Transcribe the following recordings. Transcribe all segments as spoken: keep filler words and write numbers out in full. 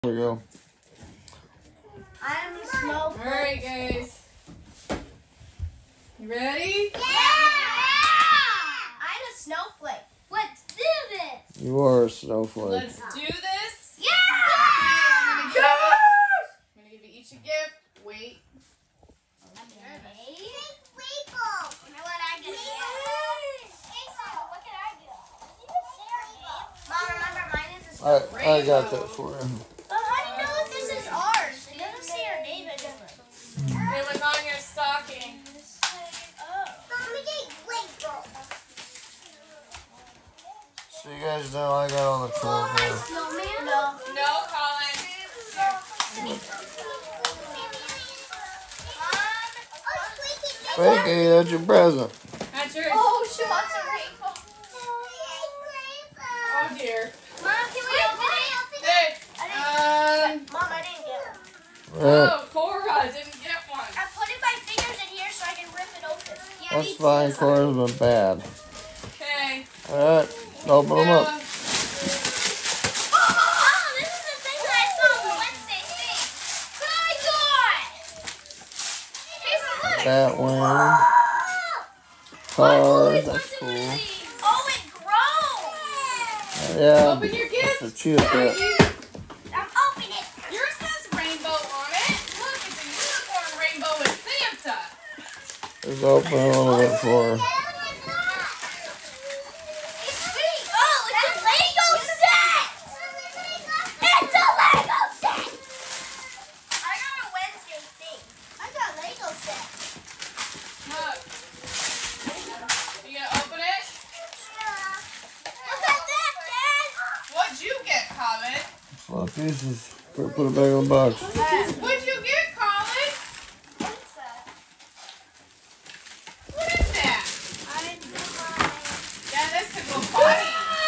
There we go. I'm a snowflake. Alright, guys. You ready? Yeah! I'm a snowflake. Let's do this. You are a snowflake. Let's do this. Yeah! I'm gonna, give, I'm gonna give you each a gift. Wait. Okay. Rainbow. You know what I get? What can I do? Mom, remember mine is a snowflake. I, I got that for you. But how do you know if this is ours? It doesn't say our name in it. It was on your stocking. So you guys know I got all the tools here. Snowman? No. No, Colin. Frankie, that's your present. That's yours. Oh, she wants a rainbow. Oh, dear. Mom, can we open it? Hey. Um. Mom, I didn't get it. Right. Oh, Cora didn't get one. I put in my fingers in here so I can rip it open. Yeah, That's fine. Cora's been bad. Okay. Alright, open them up. Uh, Oh, this is the thing that I saw on Wednesday thing. Oh my god! Here's a look. That one. Cars, that's cool. Oh, it grows. Yeah, Open your gift. that's a cheetah pet. I'm opening it. Yours says rainbow on it. Look, it's a unicorn rainbow with Santa. Just open a little bit for her. It's sweet. Oh, it's a Lego set. It's a Lego set. I got a Wednesday thing. I got a Lego set. Look. You gonna open it? Look at this, Dad. What'd you get, Colin? It's a lot of pieces. Put, put it back in the box. What'd you get, Colin? What's that? What is that? I didn't do mine. Yeah, this could go potty.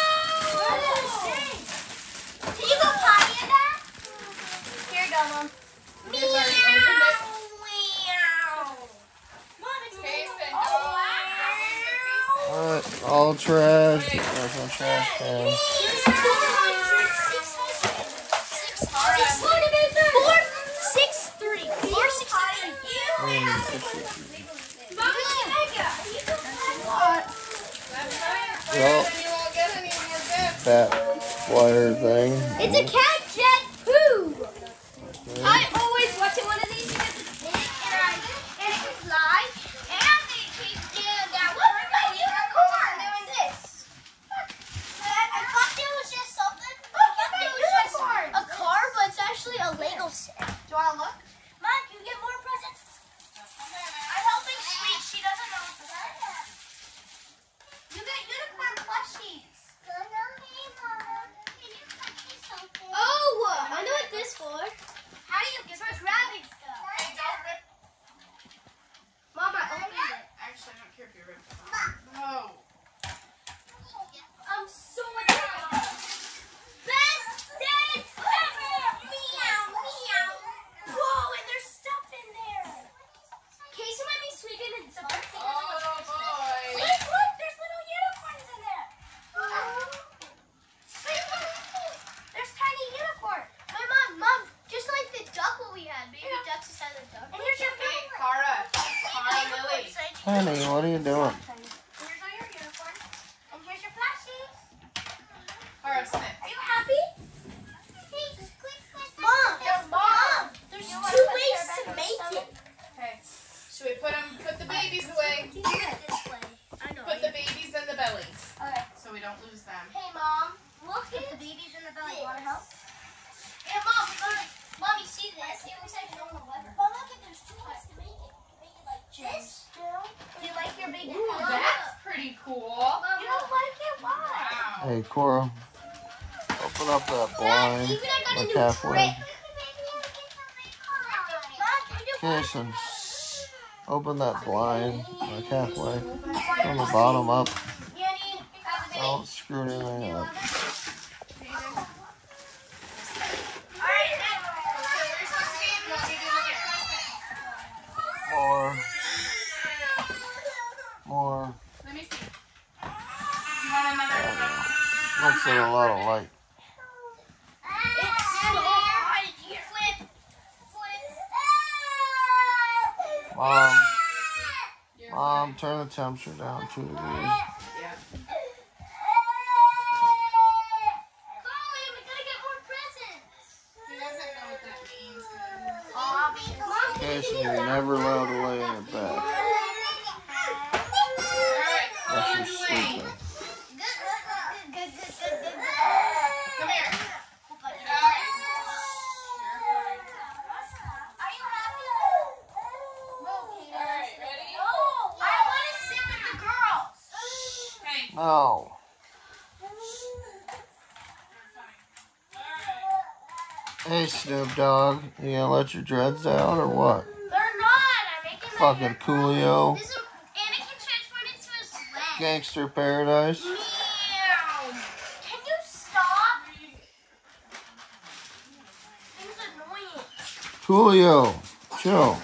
Can you go potty in that? Here you go, Mom. You guys already opened it? Meow. Mom, it's Okay, Lego. send Oh, all wow. Alright, all trash. That's my trash can. Here's four hundred, six hundred, six hundred, four, six, three, four, six, three. Mom, look at that. That's right. Well, Then you won't get any more gifts. that flyer thing. It's a cat jet poo. I always wanted one of these because it's big and, I, and it can fly. And it keeps doing that. Look at my unicorn doing this. I, I thought it was just something. I thought it was just a car, but it's actually a Lego set. Do you want to look? Mom, can you get more presents? I'm helping Sweet. She doesn't know. You get unicorn plushies. Oh, I know what this for. How do you get for grabbing stuff? Hey, don't rip. Mom, I opened it. Actually, I don't care if you rip it. No. I'm so excited. Best day ever! Meow, meow. Whoa, and there's stuff in there. Casey might be sleeping in some. Oh, boy. Look, look, there's little unicorns in there. There's tiny unicorn. My mom, mom, just like the duck what we had. Baby ducks inside the duck. And here's your Hey, baby. Cara. Cara Lily. Honey, what are you doing? Here's all your unicorn. And here's your plushies. Cara, sit. Are you happy? Mom, there's, mom, there's two ways to make it. Okay. Should we put them, put the babies away? I know. Put the babies in the bellies Okay. so we don't lose them. Hey, Mom. Look at the babies in the belly. You want to help? Hey, Mom. Mom, Mom, you see this? It looks like it's on the lever. But look at there's two ways to make it. Make it like this. Do you like your big Ooh, head? that's pretty cool. You don't like it? Why? Wow. Hey, Cora. Open up that blind. Even I got a Look new halfway. trick. Mom, can you do Kirsten, open that blind. Like halfway. From the bottom up. Yanni, have a day. Don't screw anything up. More. More. Let me see. You want another? Looks like a lot of light. It's so hot. Mom, turn the temperature down two degrees. Yeah. Colin, we gotta get more presents. He doesn't know what that means. Mom, Casey, you're never allowed to lay in your bed. Alright, Unless Colin, you're sleeping. Come here. Alright, ready? I want to sit with the girls. Okay. No. Hey, Snoop Dogg, you gonna let your dreads out or what? They're not. I'm making my Fucking hair Coolio. This is Anakin transformed into a sled. Gangster Paradise. Meow. Can you stop? Things annoying. Coolio, chill.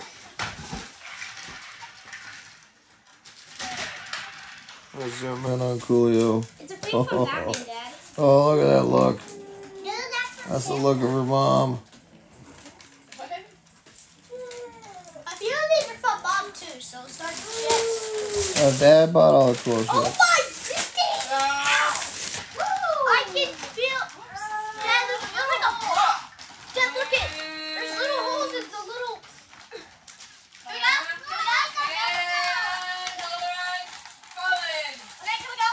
Let's zoom in on Coolio. It's a thing from Batman, Dad. Oh, look at that look. No, that's That's the look of her mom. I feel these are from Mom too, so start to shit. Uh, Dad bought all the cool shit. Oh my goodness! I can feel. Dad, this feels like a block. Dad, look it. There's little holes in the little. Here we go. Here we go. And hold on. Colin. Okay, here we go.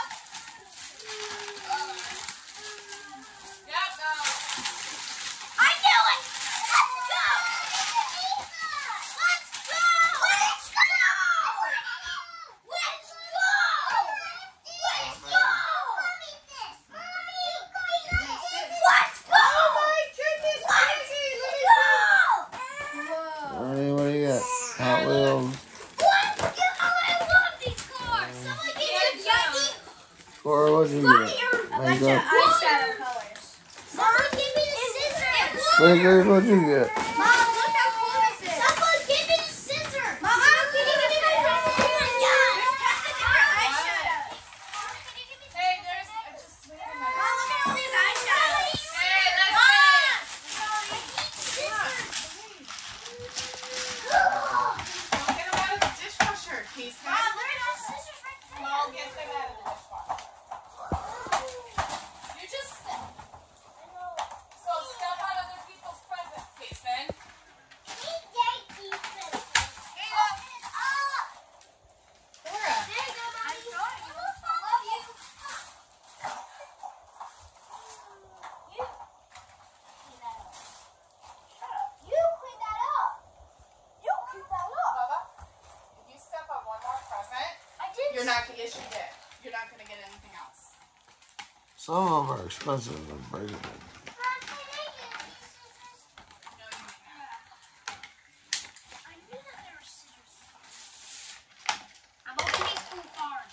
Yep, go. I knew it. Let's go. Let's go. Let's go. Let's go. Let's go. Let's go. Oh my goodness. Let's go. Ernie, what do you got? Hot Wheels. Let's go. I love these cars. Someone give me a Yucky. Cora, what'd you get? Makeup. Eyeshadow colors. Someone give me the scissors. Snickers, what'd you get? Mom, look how cool this is. Someone give me the scissors. Mom, can you give me my present? Yeah. There's tons of different eyeshadows. Can you give me Hey, there's I just wait a minute. Mom, look at all these eyeshadows. Hey, that's Mom. it. I need scissors. Don't get them out of the dishwasher, Keith. Mom, look at those scissors right there. I'll get them out of the dishwasher. You just so step on other people's presents, Kason. Laura. Bubba, if you step on one more present, you're not gonna yes you did. You're not gonna get anything else. Some of them are expensive and breakable. No, you I'm opening two cards.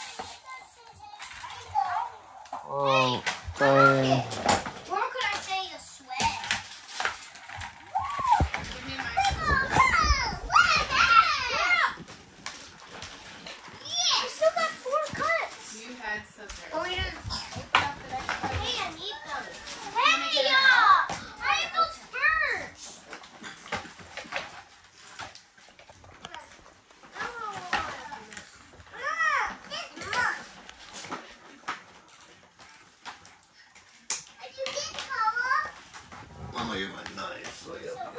Oh, dang. Or could I say a sweat? give me my I still got four cuts. You had scissors. Oh, yeah. Open up the next one. Hey, I need them. Hey, uh, I have those birds. I'm gonna get my knife. So I got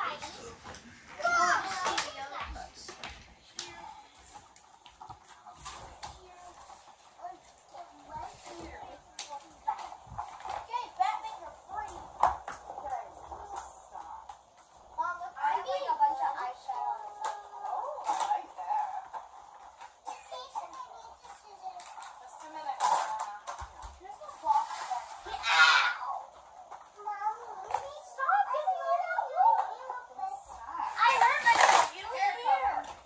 Oh, I like that. Just a minute. I heard my you don't care.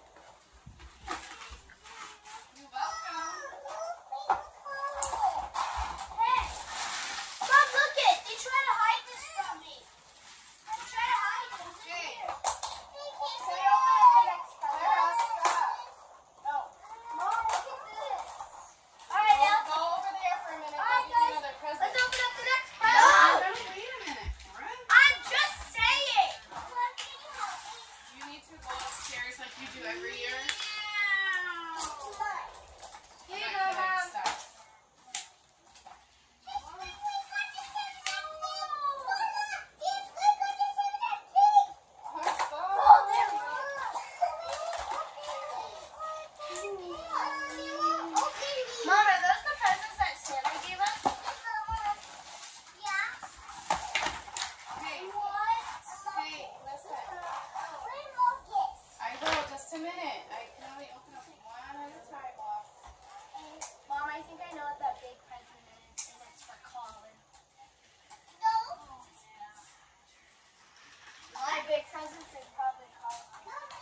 big cousins would probably call it.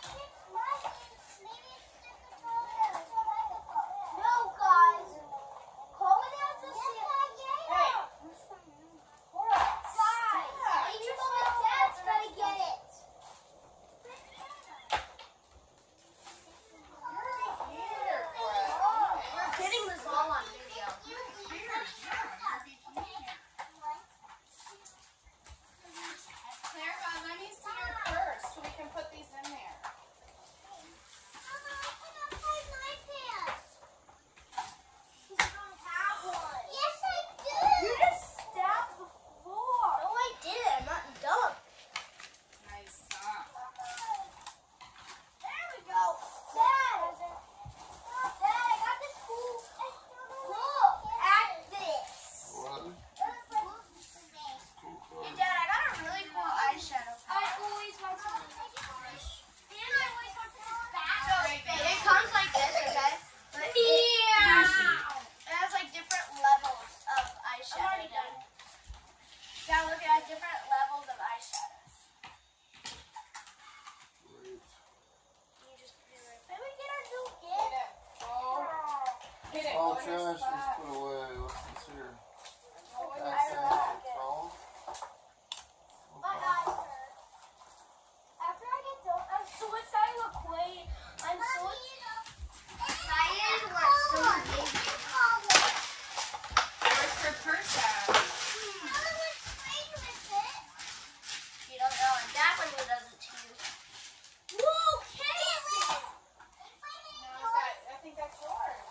No, guys. Coleman has a Hey. Guys, each of my dad's gonna get it. We're getting this all on video. Claire, uh, let me see your purse so we can put these in there. Yes, I do. You just stabbed the floor. No, I didn't. I'm not dumb. Nice job. There we go. Dad. Dad, I got this cool. Look at this. What? Hey, Dad, I got a really cool eyeshadow. I always want to do this. And I always want to do this. So, it comes like this, okay? But it, yeah. It has like different levels of eyeshadow. I'm already done. Dad, look at different levels of eyeshadows. You just put it right. Let me get our new Hit gift. it. Oh. Hit it. All Go in your trash is spot. put away. What's this here? Go in your That's I in like your it. phone? My eyes hurt. After I get done, I'm so excited to play. I'm so excited. We're so big. Where's her purse at? You don't know, and Dad when he does it to you. Whoa, Casey! No, is that, I think that's yours.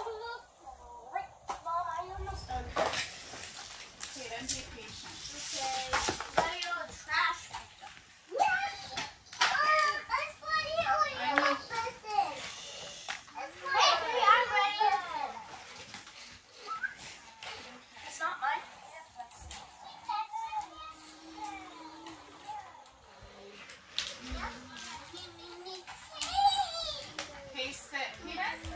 Mom, I almost done. Okay, then be patient. Okay, let me know the trash picked up. Hey, baby, I'm ready. It's not mine. Okay, sit. Hit it.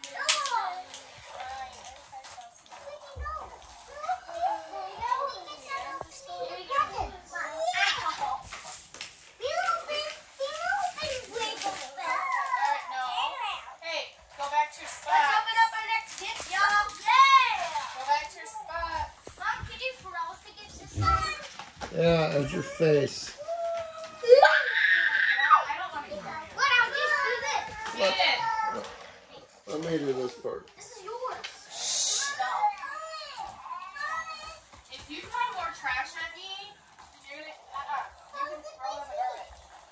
Alright, no. Hey, go back to your Let's spot. open up our next gift, y'all. Yeah! Go back to your spot. Mom, can you froze the gift this time? Yeah, as your face. I don't want to hear you. What, I'll just do this. Hit it. Let me do this part. This is yours. If you throw more trash at me, you're gonna, uh-uh. You can throw them in the garbage.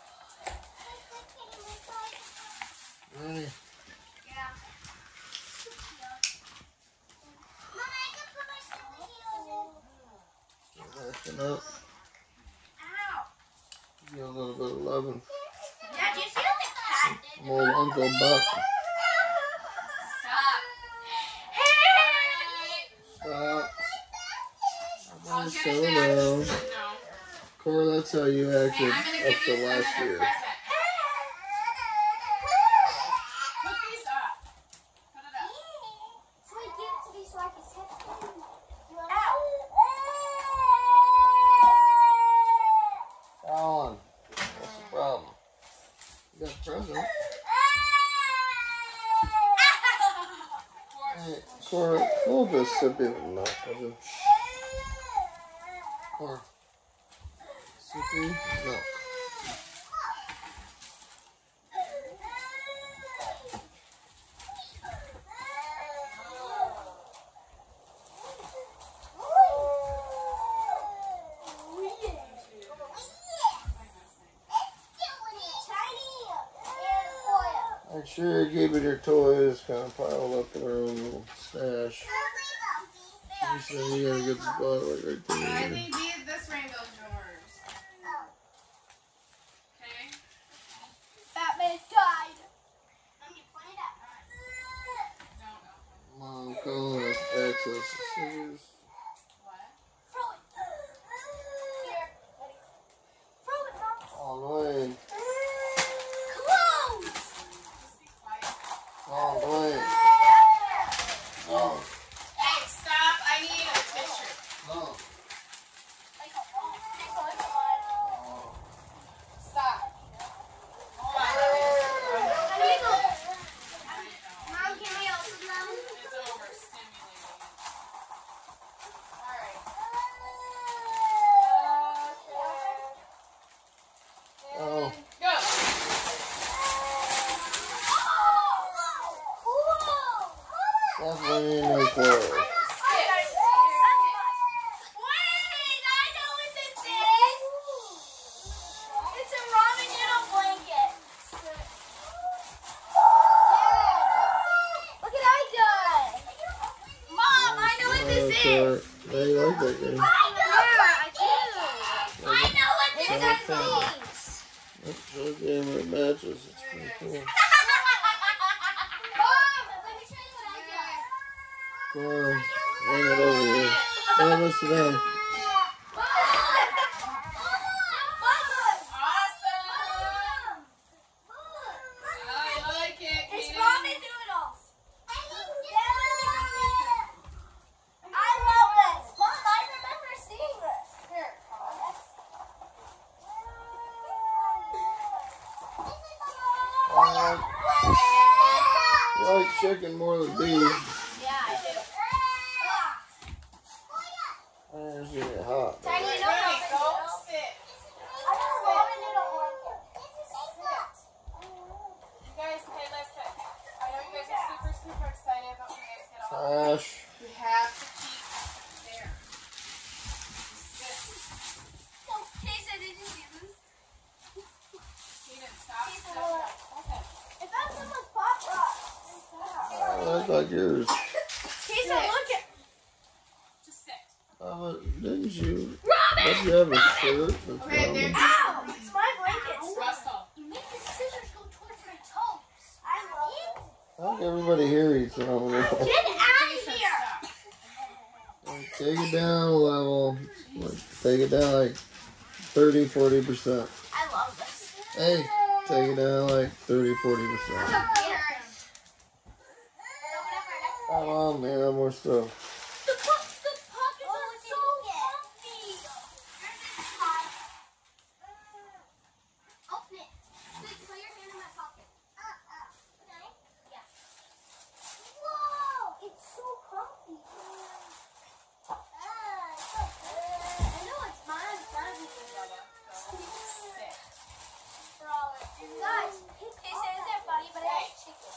Ready? Yeah. Acting up. Ow. Give a little bit of loving. Dad, do you see what the cat did? From old Uncle Buck. Stop. Hey! Stop. I'll Nice get settle it back. down. No. Cora, that's how you Hey, acted I'm gonna up give to you last another year. present. Put these up. Put it up. So I give it to me so I can set it. Ow. Alan, what's the problem? You got a present. Hey, Cora, hold this sippy milk. Cora. Sippy milk. Make sure you keep it your toys kind of piled up in her own little stash. You said you got a good spot like right I there. think these, this rainbow's yours. Okay? Batman died. Let me point it out. No, no. Mom calling us access to scissors. What? Throw it. Here. Ready? Throw it, Mom. On Dwayne. Close. Just be quiet. On Dwayne. Oh, Hey, stop. I need a tissue. no. Show they're it down. things. Let's show the game where it matches. It's pretty cool. Mom, let me show you what I got. Come on, hang it over here. Mom, let's sit down. You like chicken more than beef. Yeah, I do. I just get it hot. Tiny, Ready, no problem. go sit. I don't want it, I don't like it. You guys, hey, listen. I know you guys are super, super excited, but when you guys get all Trash. you have to keep there. Sit. Casey, did you see this? Kaden, stop. Stop. Listen. If that's someone's pop rock. Oh, that's like yours. Casey, look at. Just sit. Oh, didn't you? Robin! Did you have a shirt? That's Okay, there. Robin. Ow! It's my blanket. Russell. You make the scissors go towards my toes. I love it. I think everybody here eats ramen. Get out of here! Stop. Like, take it down a level. Like, take it down like thirty, forty percent. I love this. Hey, take it down like thirty, forty percent. Come on, man, have more stuff. The, po- the pockets are so comfy. Open it. Wait, put your hand in my pocket. Okay? Yeah. Whoa! It's so comfy. Ah, it's so good. I know it's mine. It's not Sit. Guys, he says they're funny, but it has chicken.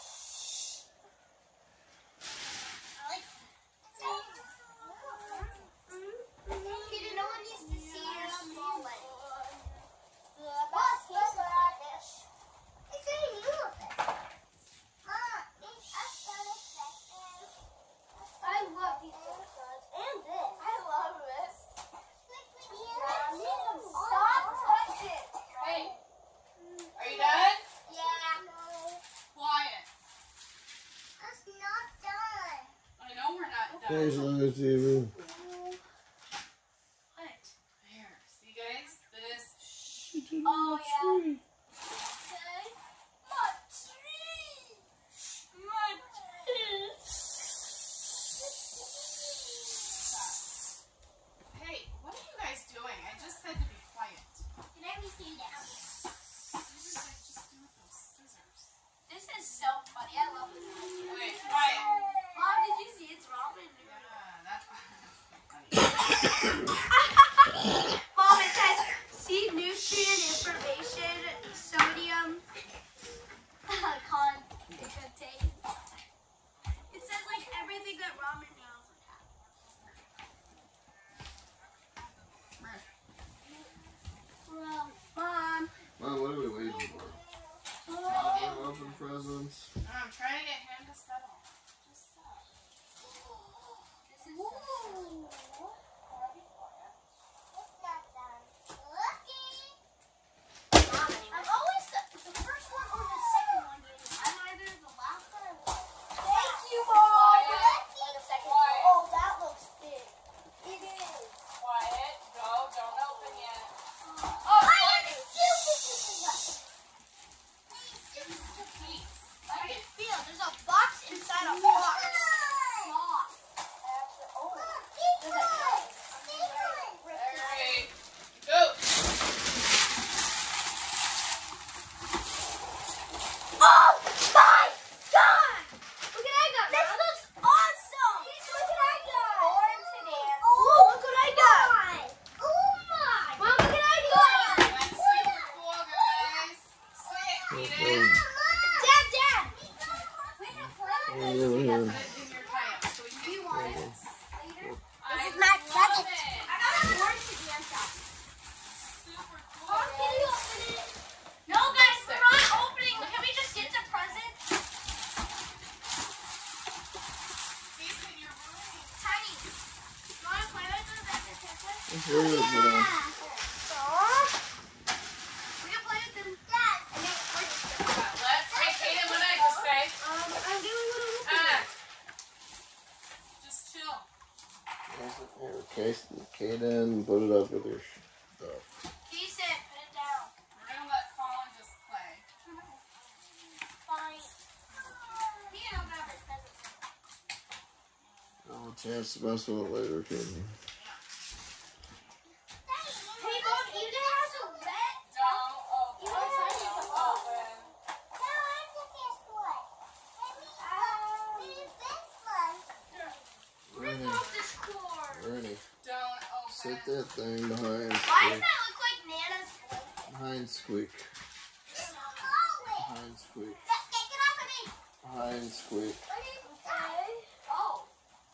Peter, no one needs to see your small leg. What's this radish? It's a elephant. I love these episodes. And this. I love this. Stop touching. Hey, are you done? Yeah. Quiet. That's not done. I know we're not done. Here's another T V. What? There. See, guys? This. Oh, yeah. Okay. My tree. My tree. Hey, what are you guys doing? I just said to be quiet. Can I be seen down? This is like just do with those scissors. This is so funny. I love this. Okay, quiet. Mom, did you see it's ramen? Yeah, that's funny. Mom, it says, see nutrient information, sodium, con, contain. It says like everything that ramen noodles would have. Well, Mom. Mom, what are we waiting for? Oh. Open presents. I'm trying to get him to settle. Just stop. This is so I'm always the, the first one Kaden, put it up with your stuff. He said, put it down. We're gonna let Colin just play. Fine. He can open up his presents. No chance to mess with it later, Kaden. Hey, Mom, even has a red. Don't open. Even has a Don't oh. open. Rennie, This cord. Rennie, Don't open. sit that thing behind Why does Squeak. that look like Nana's blanket? Behind Squeak. Behind Squeak. Get off of me. Behind Squeak. Okay. Oh.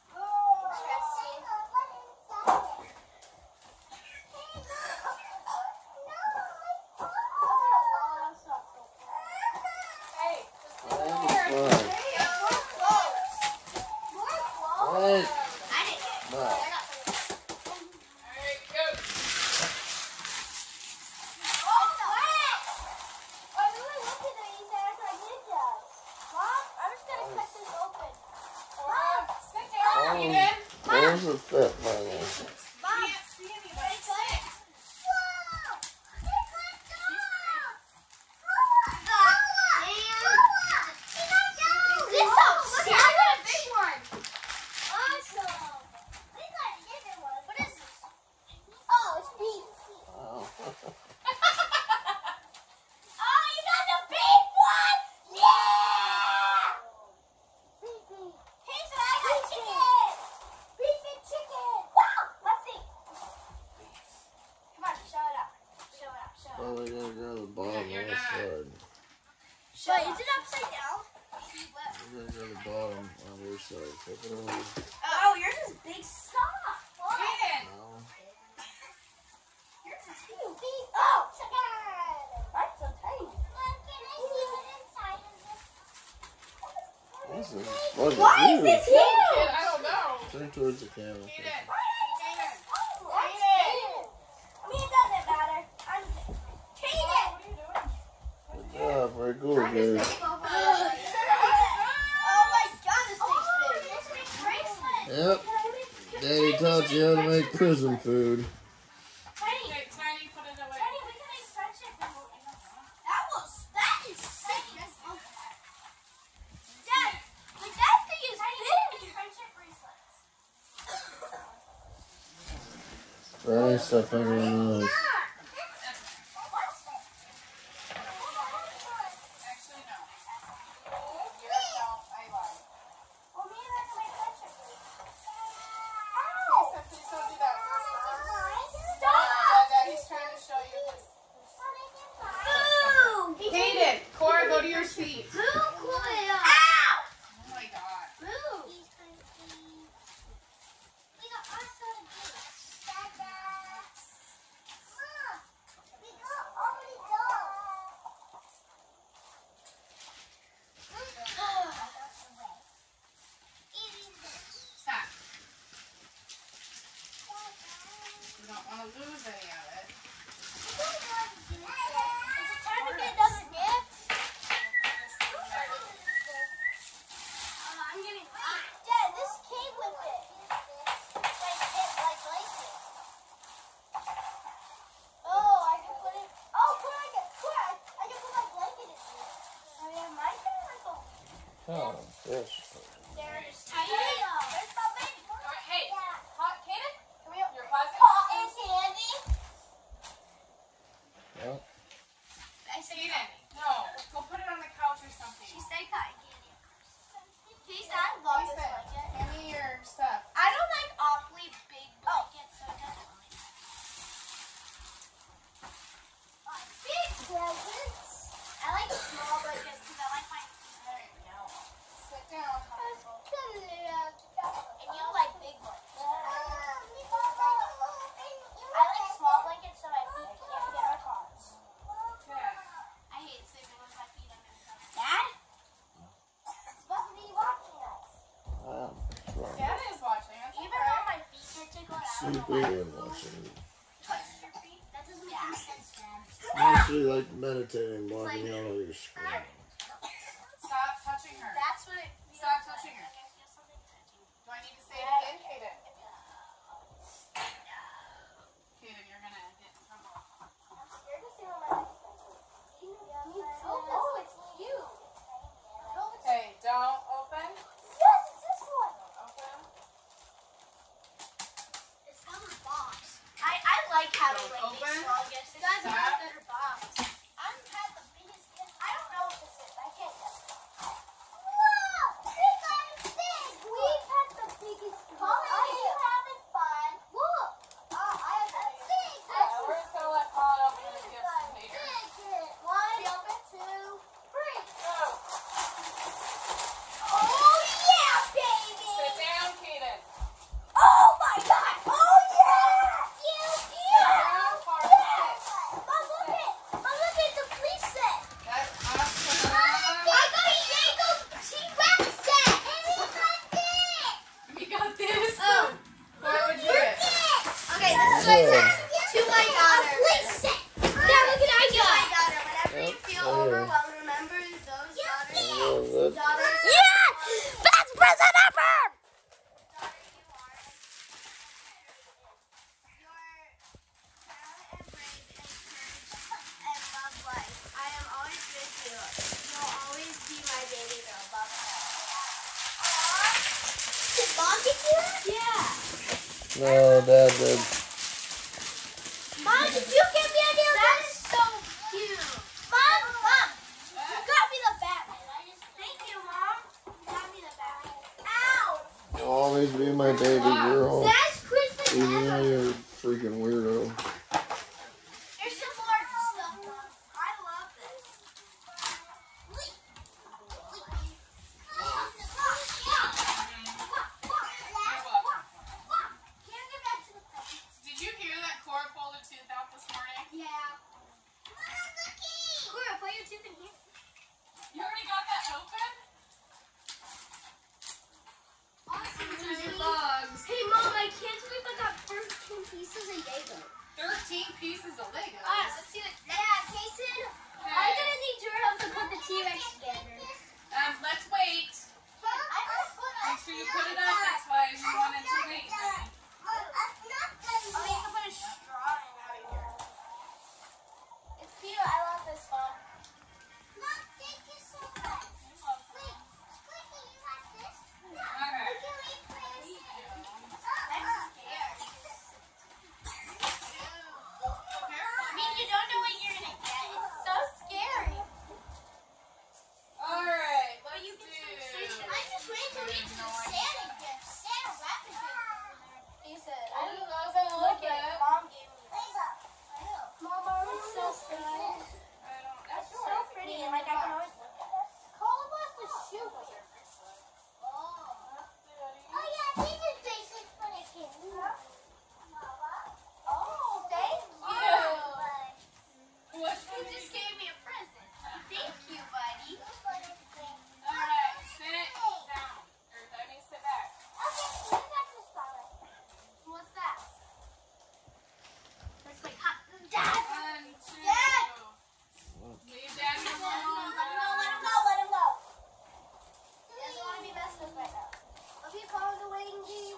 Hey, Fine. Hey, I didn't get it. no. alright, go. Oh, wet! I really looked at these after I did that. Mom, I'm just gonna cut this open. Mom, sit down, Oh, Eden. there's a fit by there. Mom, Can't see anybody. Sit. Wow. Oh, we gotta go to the bottom you're left not. side. Wait, is it upside down? We gotta go to the bottom on your side. Flip it over. Oh, yours is big. Stop. Eden. No. Yours is huge. Oh, mine's so tiny. This is fucking Why is huge. this Kid, huge? I don't know. Turn towards the camera. Eden. I Eden. mean, it doesn't matter. I'm Kaden. What are you doing? Good job. Very cool, guys. Oh my God, this thing's big. Yep. Daddy taught you how to make prison food. Tiny, Okay, Tiny, put it away. Tiny, we can make friendship bracelets. That was, that is sick. Dad, like that thing is big. Friendship bracelets. Very stuff finger in the nose. Actually, no. Yours don't. I lied. Well, me and I can make friendship bracelets. Lisa, please don't do that. Stop! Dad, Daddy's trying to show you his. Boo! Kaden, Cora, go to your seat. Boo, Cleo! Ow! Oh my God. Boo! Stop. You don't want to lose any of it. Is it time to get another gift? Uh, I'm getting hot. Dad, this came with it. Like, it, like blanket. Oh, I can put it. Oh, cool, I can, cool, I, I can put my blanket in here. Oh, yeah, mine can like a. Oh, fish. There's tiny. There's my baby. All right, hey, hot Kaden, Come here. your present. Cotton candy. Well, I said Kaden, no, go put it on the couch or something. She said cotton candy. He said I love this Lisa, blanket. hand me your stuff. I don't like awfully big blankets, so it doesn't really matter. Big blankets? I like small blankets because I like my feet better. No. Sit down. And you like big blankets. I like small blankets so my feet can't get my paws. Okay. I hate sleeping with my feet under the covers. Dad? Supposed to be watching us. wow. Well, Dad is watching. That's Even okay. though my feet get tickled, I don't know sleeping why. and watching. Touch your feet? That doesn't make any sense, Dad. Mostly like meditating, blocking out all your screen. Stop touching her. That's what it feels Stop like. touching her. I feel something touching. Do I need to say it again, Kaden? Yeah. No, Dad did. Mom, did you give me a new That is so cute. Mom, Mom, you got me the Batman. Thank you, Mom. You got me the Batman. Ow! You'll always be my baby girl. That's Christmas Even though ever. you're a freaking weirdo. There's some more stuff, Mom. I love this. Did you hear that Cora pulled a tooth out this morning? Yeah. Cora, put your tooth in here. You already got that open? Awesome. Bugs. Hey, Mom, I can't believe I got thirteen pieces of Lego. thirteen pieces of Lego. Alright, let's see it. Yeah, Jason, I'm gonna need your help to put the T-Rex together. Um, let's wait. Make sure you put it up. That's why we wanted to wait. Oh, you can put a straw in here. It's cute. I love this one. Mom, thank you so much. Wait, Squeaky, you want this? No. Okay. Can we please? I'm scared. I mean, you don't know what you're gonna get. It's so scary. All right. But Let's you do. can I just wait till we get to the Santa gift. Santa wrapping gift. He said, I don't know. Those a little Look bit. at Mom gave me this. I know. Mom, it's so pretty. I don't. That's It's so pretty, and like I can always look at this. Cole wants to shoot me. Oh. Oh yeah, this is basic for the kids. Oh, thank you. What You just gave me a present. Thank you, buddy. All right. Sit down. Or let me sit back. Okay, you got this spotlight. What's that? That's like hot. Dad! One, two. Dad! Leave Daddy Let him go, alone. let him go, let him go, let him go. He doesn't want to be messed with right now. Let me call the waiting game.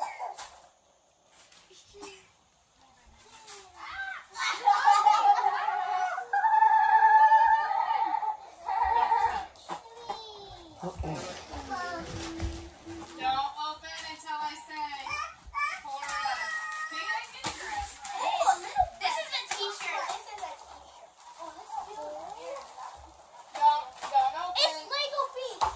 Don't open until I say. Cora. Tina, get dressed. This is a t-shirt. This is a t-shirt. Oh, this is cute. Don't, don't open. It's Lego Beats.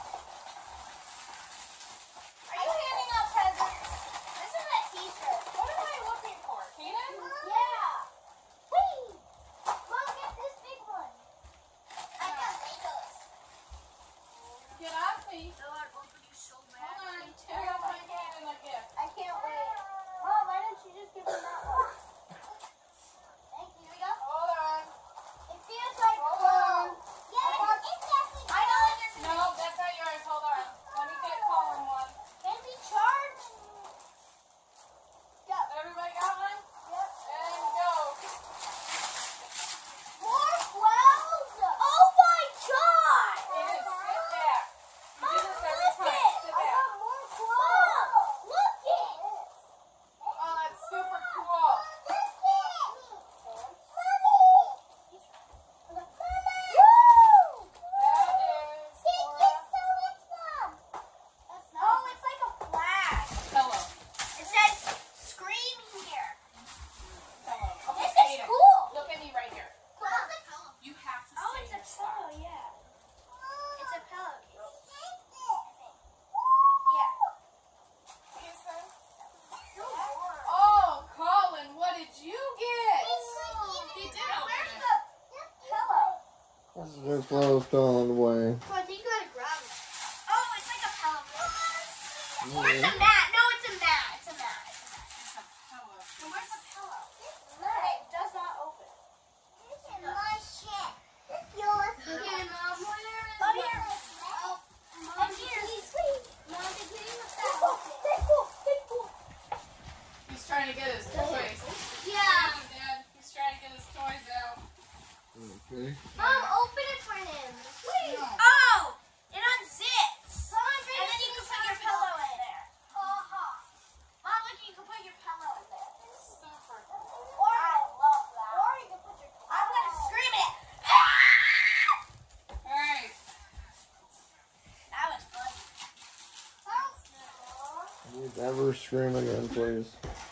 Are you handing out presents? This is a t-shirt. What am I looking for? Kaden? Yeah. Whee! Mom, get this big one. I got Legos. Get off me. No, I'm opening so bad. Hold on. I got my hand in a gift. I can't wait. Mom, why don't you just give me that one? Thank you. Here we go. Hold on. It feels like Hold um, on. yeah, it's definitely. I know it is. No, that's not yours. Hold on. Let me get Colin one. Can it be charged? Go. Everybody got one? Yep. And go. More clothes. Oh my God. Kaden, sit back. You Mom, do this every look time. it. Sit I back. got more clothes. Look it. Oh, that's super cool. Look it. Mommy. Woo! That is Thank Cora. you so much, Mom. That's not. Oh, it's like a flash. Pillow. It says "Scream here." Pillow. Okay, This is Kaden, cool. look at me right here. What's a pillow? You have to Oh, stay it's in a your spot. pillow, yeah. It's a pillow. Yeah. Jason? So warm. Oh, Colin, what did you get? He did open Where's it. the pillow? This is their clothes on the way. Oh, I think you gotta grab it. Oh, it's like a pillow. Yeah. Where's the mat? No, it's a mat. It's a mat. It's a pillow. And where's the pillow? It does not open. This is my shit. This is yours. Okay, Mom, where is it? Up here. Oh, Mom, up here. Mom, did you even that? Big pool. Big pool. He's trying to get his toys. Yeah. Come on, Dad. He's trying to get his toys out. Okay. Mom, open it for him. No. Oh, it unzips. And then you can put your pillow in there. Uh-huh. Mom, look, you can put your pillow in there. Super cool. Or I love that. Or you can put your. I'm gonna scream it. All right. That was fun. Never scream again, please.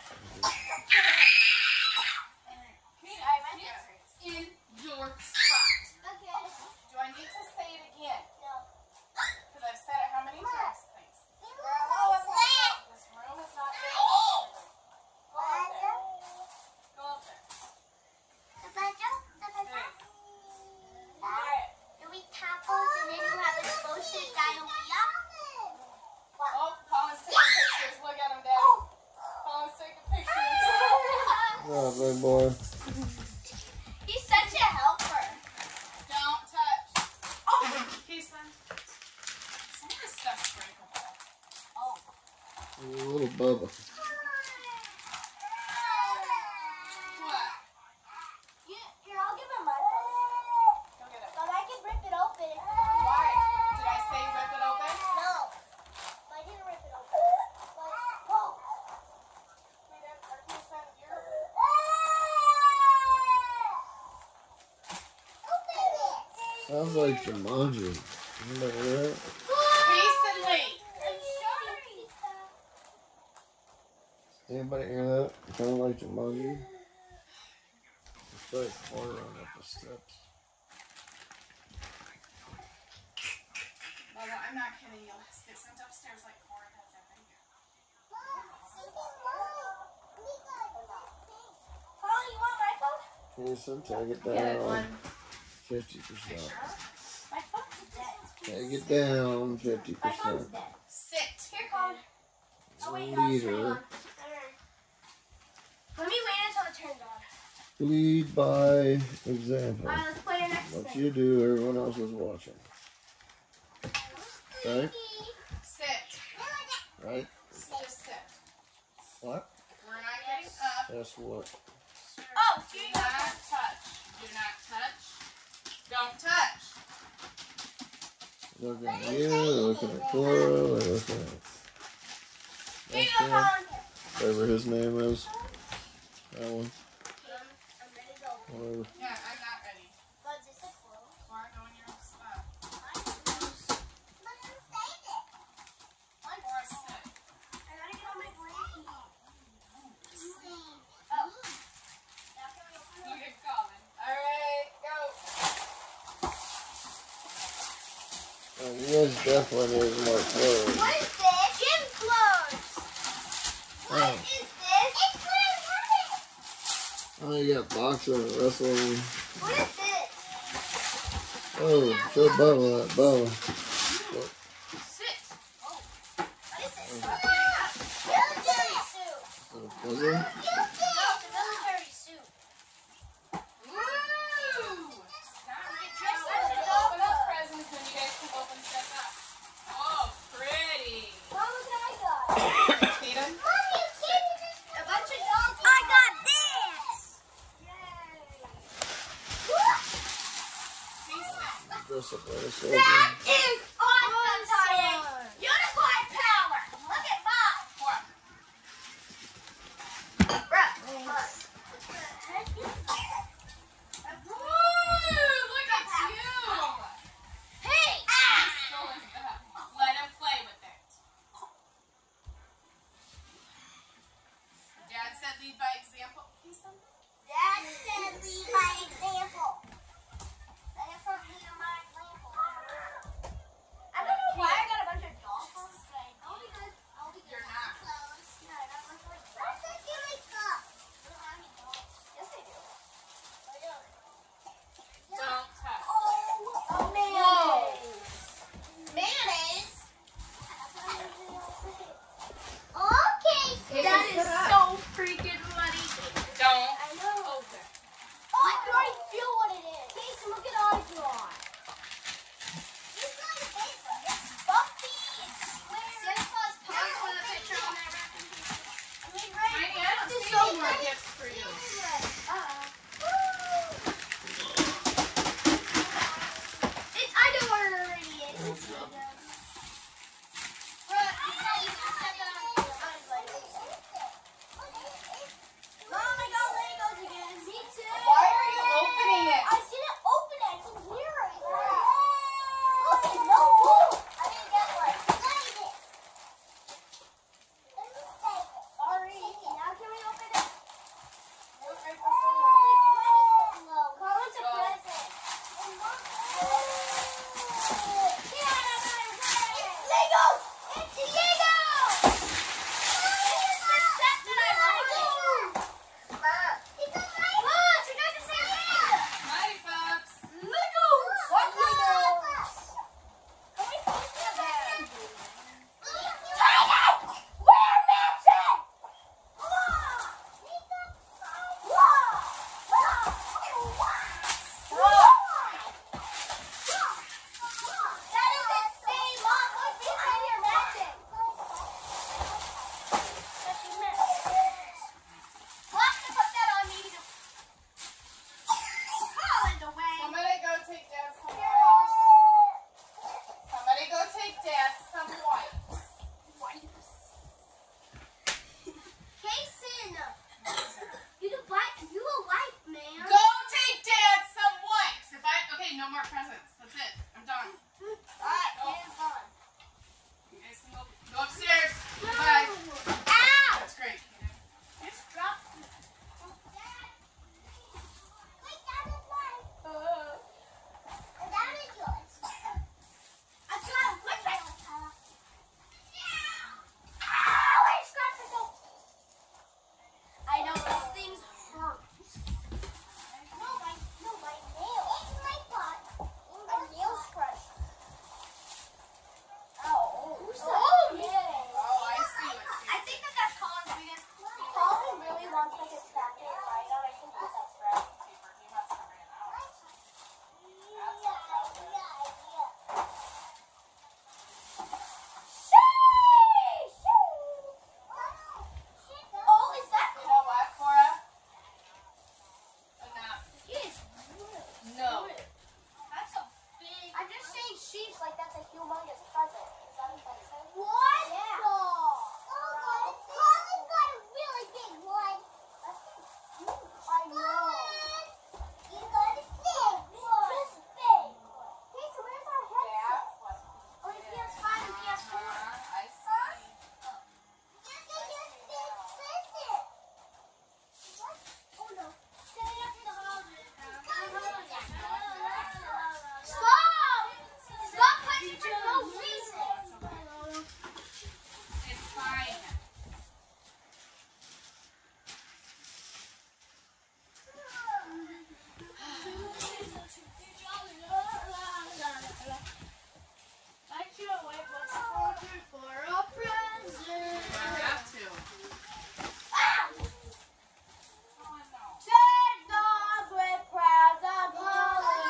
In your spot. Okay. Do I need to say it again? No. Because I've said it how many times, please? This room is not big. Go up there. Go up there. Oh, Colin's taking pictures. Look at him, Daddy. Colin's taking pictures. Oh, big boy. He's such a helper. Don't touch. Oh, Keeson. Some of this stuff's breakable. Oh. A little Bubba. What? Here, I'll give him my phone. Go get it. But I can rip it open. Why? Did I say rip it open? No. I didn't rip it open. Whoa. Wait, or Keeson, you're... Sounds like Jumanji. Anybody hear that? Keeson, wait. Anybody hear that? Kind of like Jumanji. It's like water on up the steps. Well, I'm not kidding. You'll get sent upstairs like Cora does every year. Oh, you want my phone? Jason, take it Get it, down. one. Fifty percent. My phone's dead. Take it down. Fifty My phone's percent. dead. Sit. Here, Colin. Oh, wait, no, it's turning Leader. on. Let me wait until it turns on. Lead by example. Alright, let's play our next What thing. you do, everyone else is watching. Okay? Sit. Right? Just sit. What? We're not getting up. That's what? Oh, Do here you not go. touch. Do not touch. Don't touch. Looking at you, looking at Cora, looking at... Here That's you go, him. Colin. Whatever his name is. That one. I'm ready to go. Whatever. Yeah, I'm not ready. But is this close? Cora, go in your own spot. One Cora, sit. I gotta get on my blanket. Oh. Now can we open Look at Colin. All right, go. Uh, you guys definitely need more clothes. What is this? Gym clothes. What Oh. is this? It's what Oh, you got boxing and wrestling. What is this? Oh, show Bubba that. Bubba. Sit. Oh. What is this? Military suit. Oh, puzzle? No, it's a military suit. Woo! Now we get dressed up and open up presents when you guys can open stuff up. Oh, pretty. What was I got? Eden? Mommy, you gave me this. A bunch of dogs. I got this. Yay. Dress up like a soldier. That is awesome, Tyan. Unicorn power. Look at mine. Cora. Bruh. Woo! Look at you. Hey. He's still in that. Let him play with it. Dad said lead by example. He's something. Dad said lead by example. Let it from lead by example. no more presents. That's it. I'm done. Alright, hands on. You guys can go, go upstairs. Bye. Ow! That's great. Just drop it. Dad. Wait, that is mine. And that is yours. I'm trying to whip it. Ow! I scratched myself. I know those things hurt. No, my, no, my nail. It's my butt. My nail's crushed. Ow. Who's that? Oh, yeah. Oh, I see what I think that that's Colin's biggest. Colin really wants like a tractor ride on. I think that's right. paper. He must have ran out. Oh, is that You know what, Cora? Enough. Yes. No. That's a big. I'm just saying sheesh like that's a humongous present. Is that what that says? What? Yeah. Oh, Colin got a really big one. I know. You got a big one. This big. Hey, so where's our That's headset? what Oh, the P S five and P S four. Uh, I see. Oh no. Stay after the holidays. Stop! Stop punching for no reason. It's fine. I can't wait much longer for a present. You have to. Ah! Oh, no. Take those with crowds of holy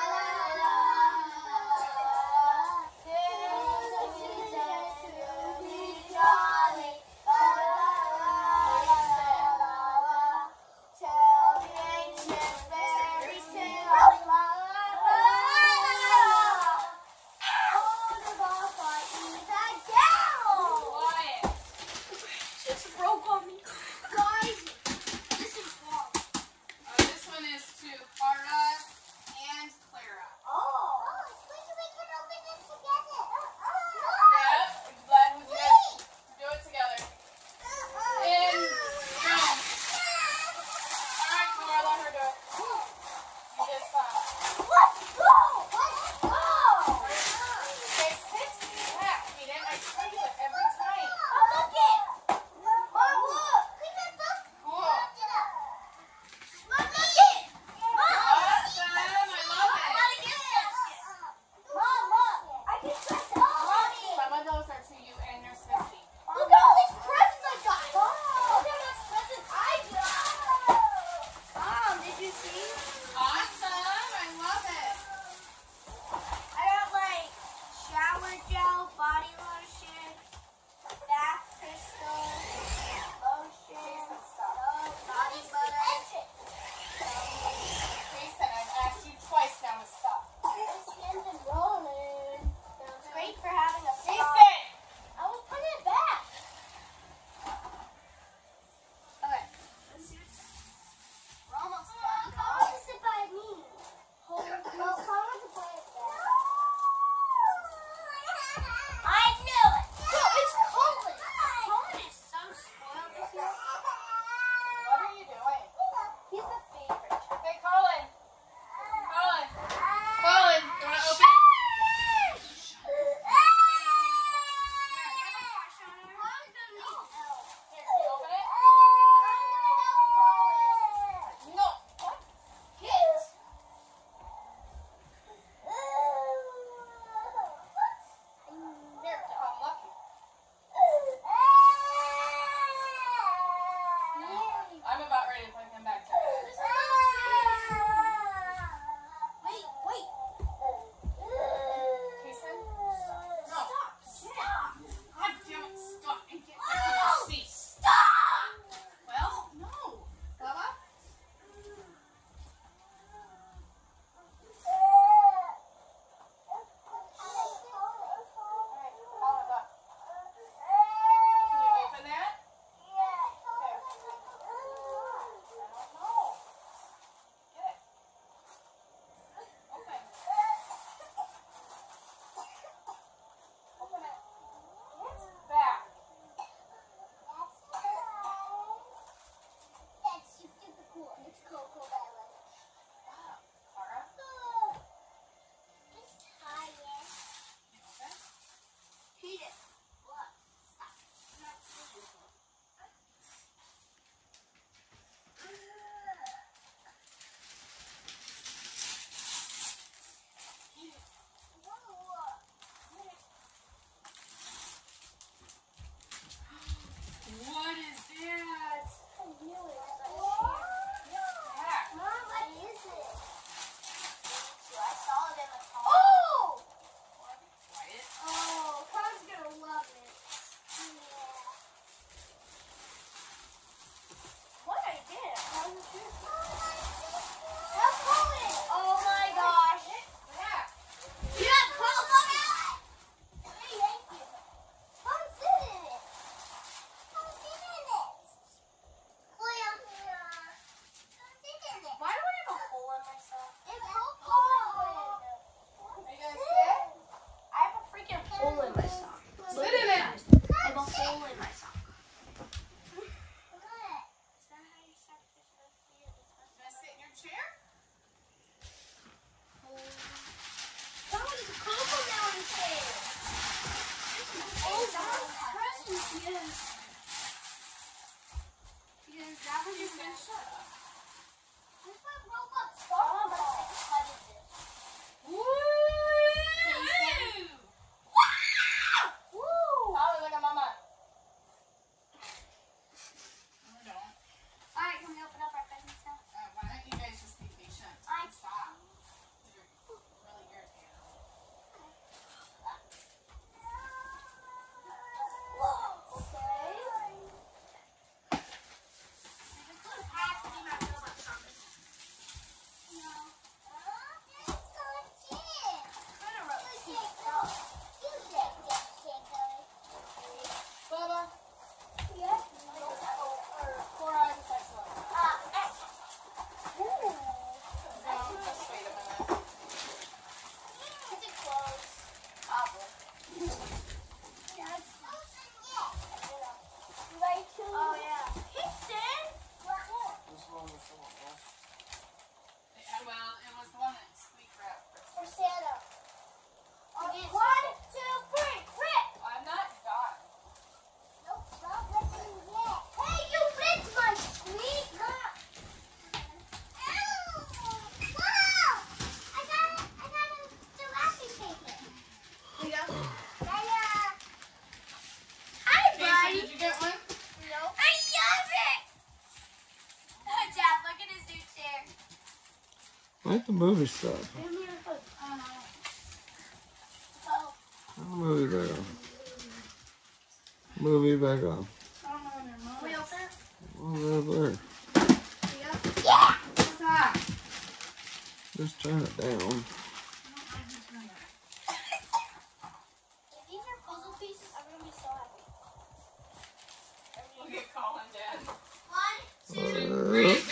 Tell the ancient fairy tale. Oh, the ball fight is that down. Quiet. Just broke on me. Guys, this is wrong. Oh, this one is to Cara and Clara. Oh. We can open this together. Yep. Let you guys do it together. In. Go. All right, Cora, let her do it. You did fine. Let's go. Let's go. Okay, sit back, Hayden. I tell you it every time. Look it. Mom, look. Cool. Mom, look it. Mom. Awesome. I love it. Mom, look. I can touch it. Mommy. Some of those are to you and your sissy. Look at all these presents I got. Look at those presents I got. Mom, did you see? Awesome. I love it. Because that was just been shut up. There's not Roblox Star, but I think how did this? Woo! Woo! Holly, look at mama. No, we don't. Alright, can we open up our presents now? Uh, why don't you guys just be patient? I- Stop. You're really irritating. Whoa, okay. This one has to be my Roblox shopping. No. Oh, that's so cute. Put a Roblox. You can't go. You can't get can't go. Bubba, Yes. four eyes is like slow. Uh, eh. Ooh. No, just wait a minute. Is it closed? Apple. Yeah, it's closed. Yeah. You ready to? Oh, yeah. Houston! This one was someone else. Yeah, well, it was the one that squeaked wrap. For Santa. On Again. one, two, three, rip! I'm not done. Nope, not ripping yet. Hey, you ripped my sweet cup! Wow! I got it, I got a wrapping paper. Yeah. Hiya! Hi, Jason, buddy. did you get one? Nope. I love it! Oh, Dad, look at his new chair. I like the movie stuff. Give me a foot. Oh. Oh, Turn the movie back on. Movie back on. We open it? Oh, there, there. yeah! What's that? Just turn it down. If these are puzzle pieces, I'm gonna be so happy. Look at Colin, Dad. One, two, Uh, Three, go.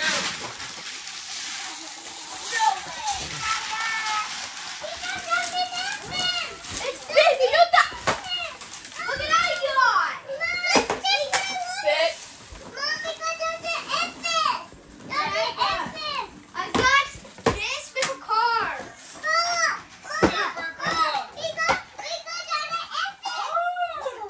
no way! He got nothing in It's big! You got that! Look at how you got! Sit. Mom, because there's an F's! There's an F's! I got this with a car. Mama! Super Mama! cool. We got, we got an F's!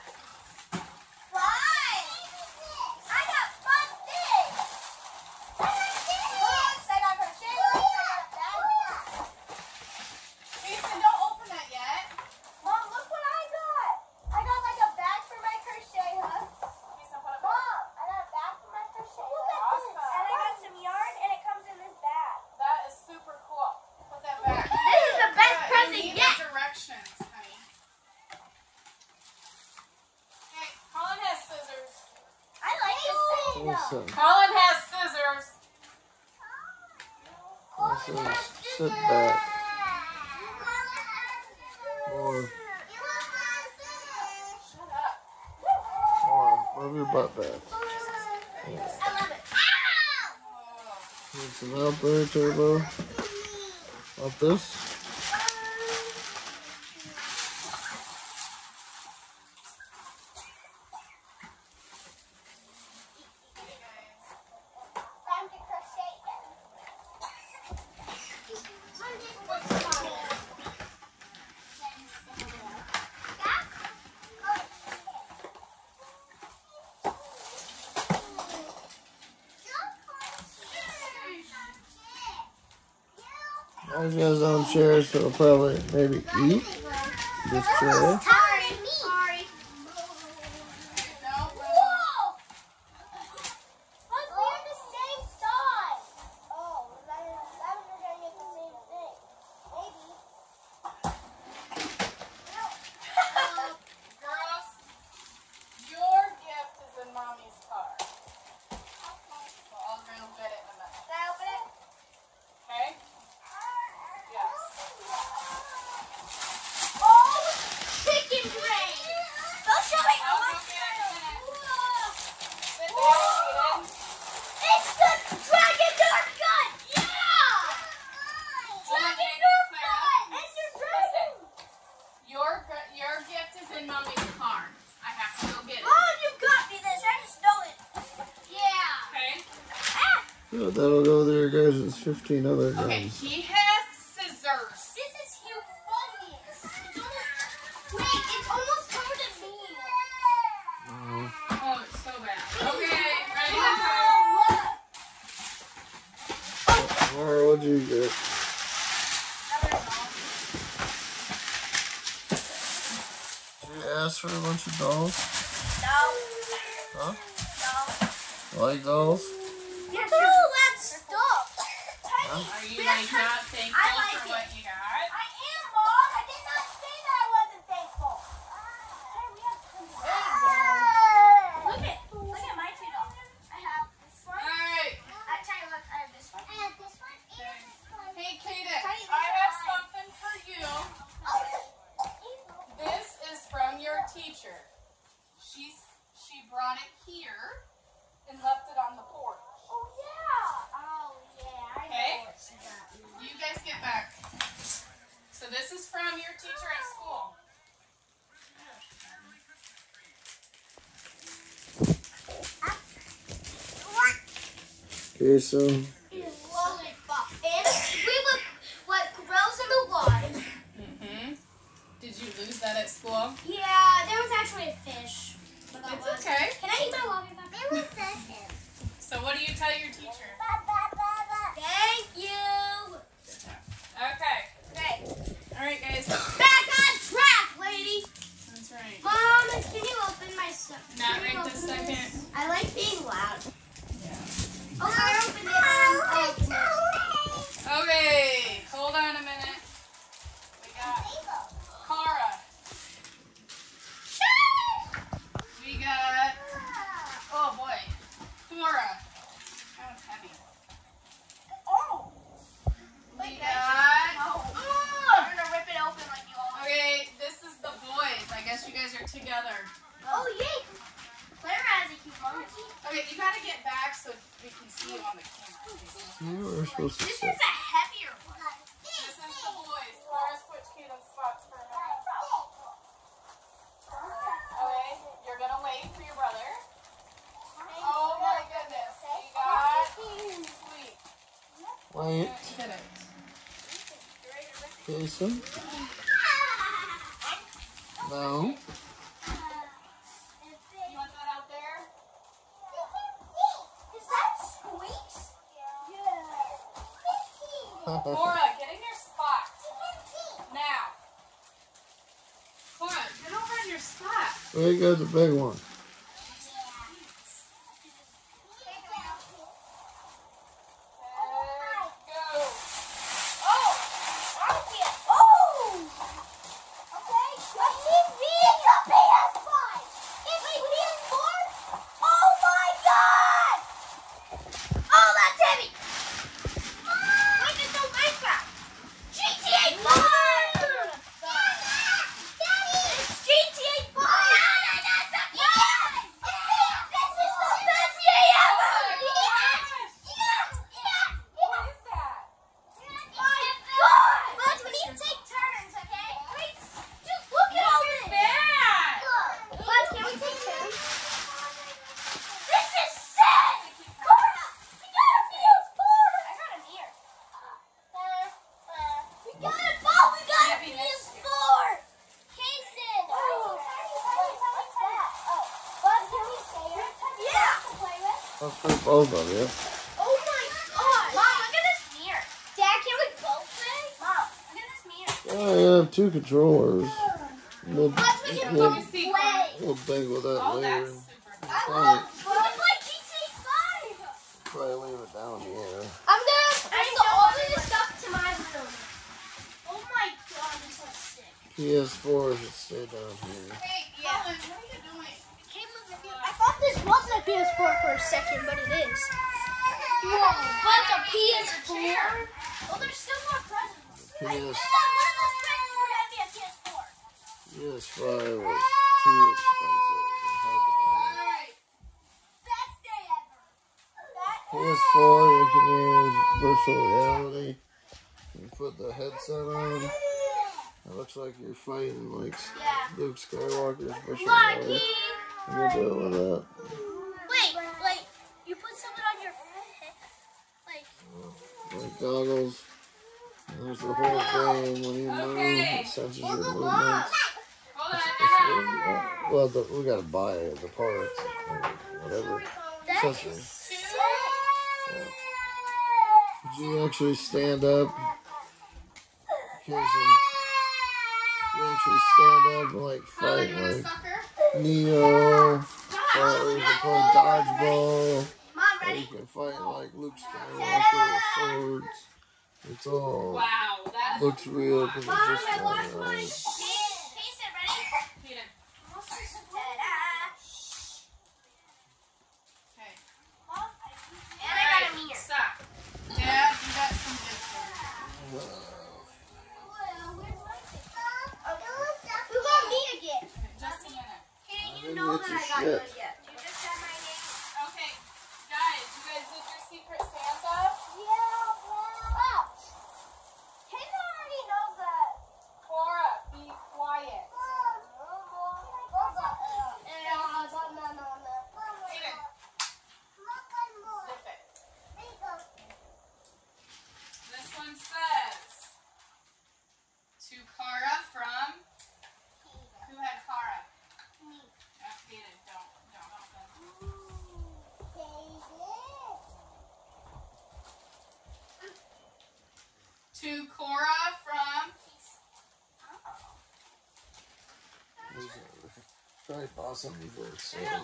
Five! I got five fish! I got six! I got crochet hooks, I got a bag. Jason, don't open that yet. Mom, look what I got! I got like a bag for my crochet hook. Jason, put it back. Mom, I got a bag for my crochet hook. Awesome. And I got some yarn and it comes in this bag. That is super cool. Put that back. This is the best Good. present You need yet. the directions, honey. Hey, Colin has scissors. I like this Listen, Colin has scissors. listen, sit back. More, Shut up. more. Move your butt back. I love it. Ow! Listen up there, Turbo. Up this. Time to crochet again. Guys got his own chair, so he'll probably maybe eat this tray. Sorry, me. Sorry. No, Whoa! But we're the same size. Oh, that is, that was gonna get the same thing. Maybe. Uh, girls, your gift is in Mommy's car. So I'll go get it in a minute. Can I open it? Okay? Yes. Oh, chicken brain. Don't show me. I'll go get it in a minute. Sit down, Eden. It's the Dragon Nerf gun. Yeah. Dragon Nerf gun. It's your dragon. Your gu- your gift is in Mommy's car. I have to go get it. Mom, you got me this. I just know it. Yeah. Okay? Ah, So that'll go there, guys. It's fifteen other Okay, guns. he has scissors. this is humongous. It's almost, wait, it's almost covered in me. Alright, what'd you get? Did you ask for a bunch of dolls? No. Huh? No. Like dolls? Yes, ooh, that's stuff. Huh? Are you like not thankful I like for what it. you got? I am, Mom. I did not say that I wasn't thankful. Look at, look at my two dolls. I have this one. Alright. I tell you what, I have this one. I have this one and this one. Hey, Kaden, I have something for you. This is from your teacher. She's she brought it here and left it on the porch. Oh yeah. Oh yeah. I Okay. know what she got me. You guys get back. So this is from your teacher at school. Okay, so Lollipop. And we would what grows in the water. Mm-hmm. Did you lose that at school? Yeah, there was actually a fish. But that It's was- okay. Can I eat my lollipop? It was fish. So what do you tell your teacher? Thank you. Okay. Okay. All right, guys. Back on track, lady. That's right. Mom, can you open my stuff? Not Can you right this open second. I like being loud. Yeah. Oh, I opened it. I opened it. Okay. Hold on a minute. We got Cara. We got, oh boy, Cora. That was heavy. Oh. We got, I'm gonna rip it open like you all. okay, this is the boys. I guess you guys are together. Oh yay! Claire has a humongous. Okay, you gotta get back so we can see you on the camera. you were supposed to This say. is a heavier one. This is the boys. Laura, switch Caden's spots for a minute. Okay, you're gonna wait for your brother. Oh my goodness. We got sweet. Wait. Hit it. Okay, so. No. You want that out there? Is that squeaks? Yeah. Cora, get in your spot. Now. Cora, get over in your spot. There goes the big one. Go. Oh! Oh! Okay. A T V! It's a P S five! It's a P S four? Oh my god! Oh, that's heavy! Wait, there's no Minecraft! G T A five! Daddy! It's G T A five! No, no, no, it's not yes! This is the best day ever! Yes! Yes! Yes! What is that? My god! Bud, we need to take turns, okay? Wait, just look at all this! Bad. Look! Bud, can we take turns? This is sick! Cora, we got a P S four! I got a mirror. We got it, Bob! We got a P S four! Kason! Oh, what's that? Oh, Bud, can we share? Yeah! To play with? That's for both of you. Oh my god! Mom, look at this mirror. Dad, can we both play? Mom, look at this mirror. Oh, you have two controllers. We'll, But we can we'll, both play. we'll bang with that Oh, later. that's super. I Probably, love but like G T A five. probably leave it down here. I'm gonna bring all of this stuff to my room. Oh my god, this is sick. P S four should stay down here. Hey, Colin, what are you doing? I thought this wasn't a P S four for a second, but it is. Whoa, but it's a P S four? Oh, there's still more presents. P S, One of those presents were gonna be a P S four. P S five was too expensive. Hard to find. Alright. Best day ever. That P S four, you can use virtual reality. You put the headset on. It looks like you're fighting like Yeah. Luke Skywalker's virtual reality. Lucky. You can do it with that. Wait, like, you put something on your head? Like, Like goggles. And there's the whole game. When you move, it senses your movements. Hold It's- on. uh, Well, the, we gotta buy it, the parts, or whatever. that Accessory. is sick. You Did you actually stand up? Casey, you actually stand up and like Tyler, fight you want a like sucker? Neo, or Stop. you can play dodgeball, Mom, or ready? you can fight like Luke Skywalker with swords. It's all Wow, that looks real because it's Mom, just I lost kind my of case. It ready? Peter. Okay. And I got a meter. Stop. Dad, you got some gifts for me. Who got me a gift? Okay, just a minute. Hey, I you didn't know get that your I got shit. you a gift. You just said my name. Okay, guys, you guys did your Secret Santa? Yeah, wow. Kayla already knows that. Cora, be quiet. Peter, zip it. This one says, to Cara from, who had Cara? Yeah, Peter, don't, don't open. To Cora from, Probably bought something for itself.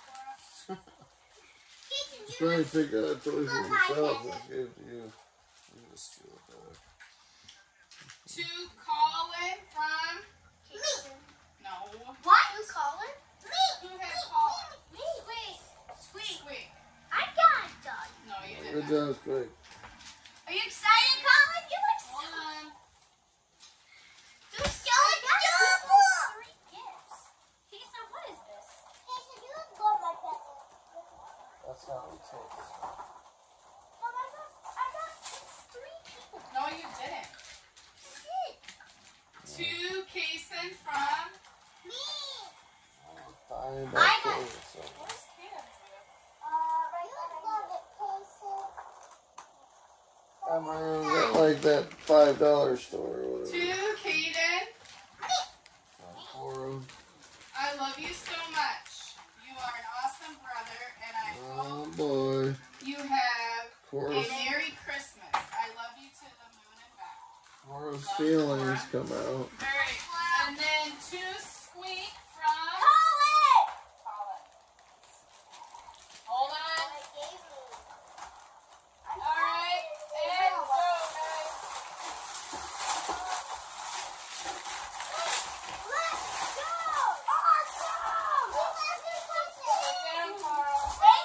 Probably picked out a toy for himself and gave it to you. You just steal it back. to Colin from, no, What? You calling? who had Colin? Me. Sweet. Sweet. Sweet. I got it done. No, you Good didn't. job, Squeak. Are you excited, Colin? You look so Hold on. Dude, so adorable. Three gifts. Tisa, what is this? That's how it takes. No, you didn't. To Kason from, Fine, I back got- there, so. where's Kaden's gift? I'm at like that five dollar store or To whatever. Kaden, Cora. I love you so much. You are an awesome brother, and I Oh hope boy. you have a Cora's, Merry Christmas. I love you to the moon and back. Cora's feelings come out. Very. And then to Squeak from Colin. Hold on. All right, and go, guys. Sit down, Carl.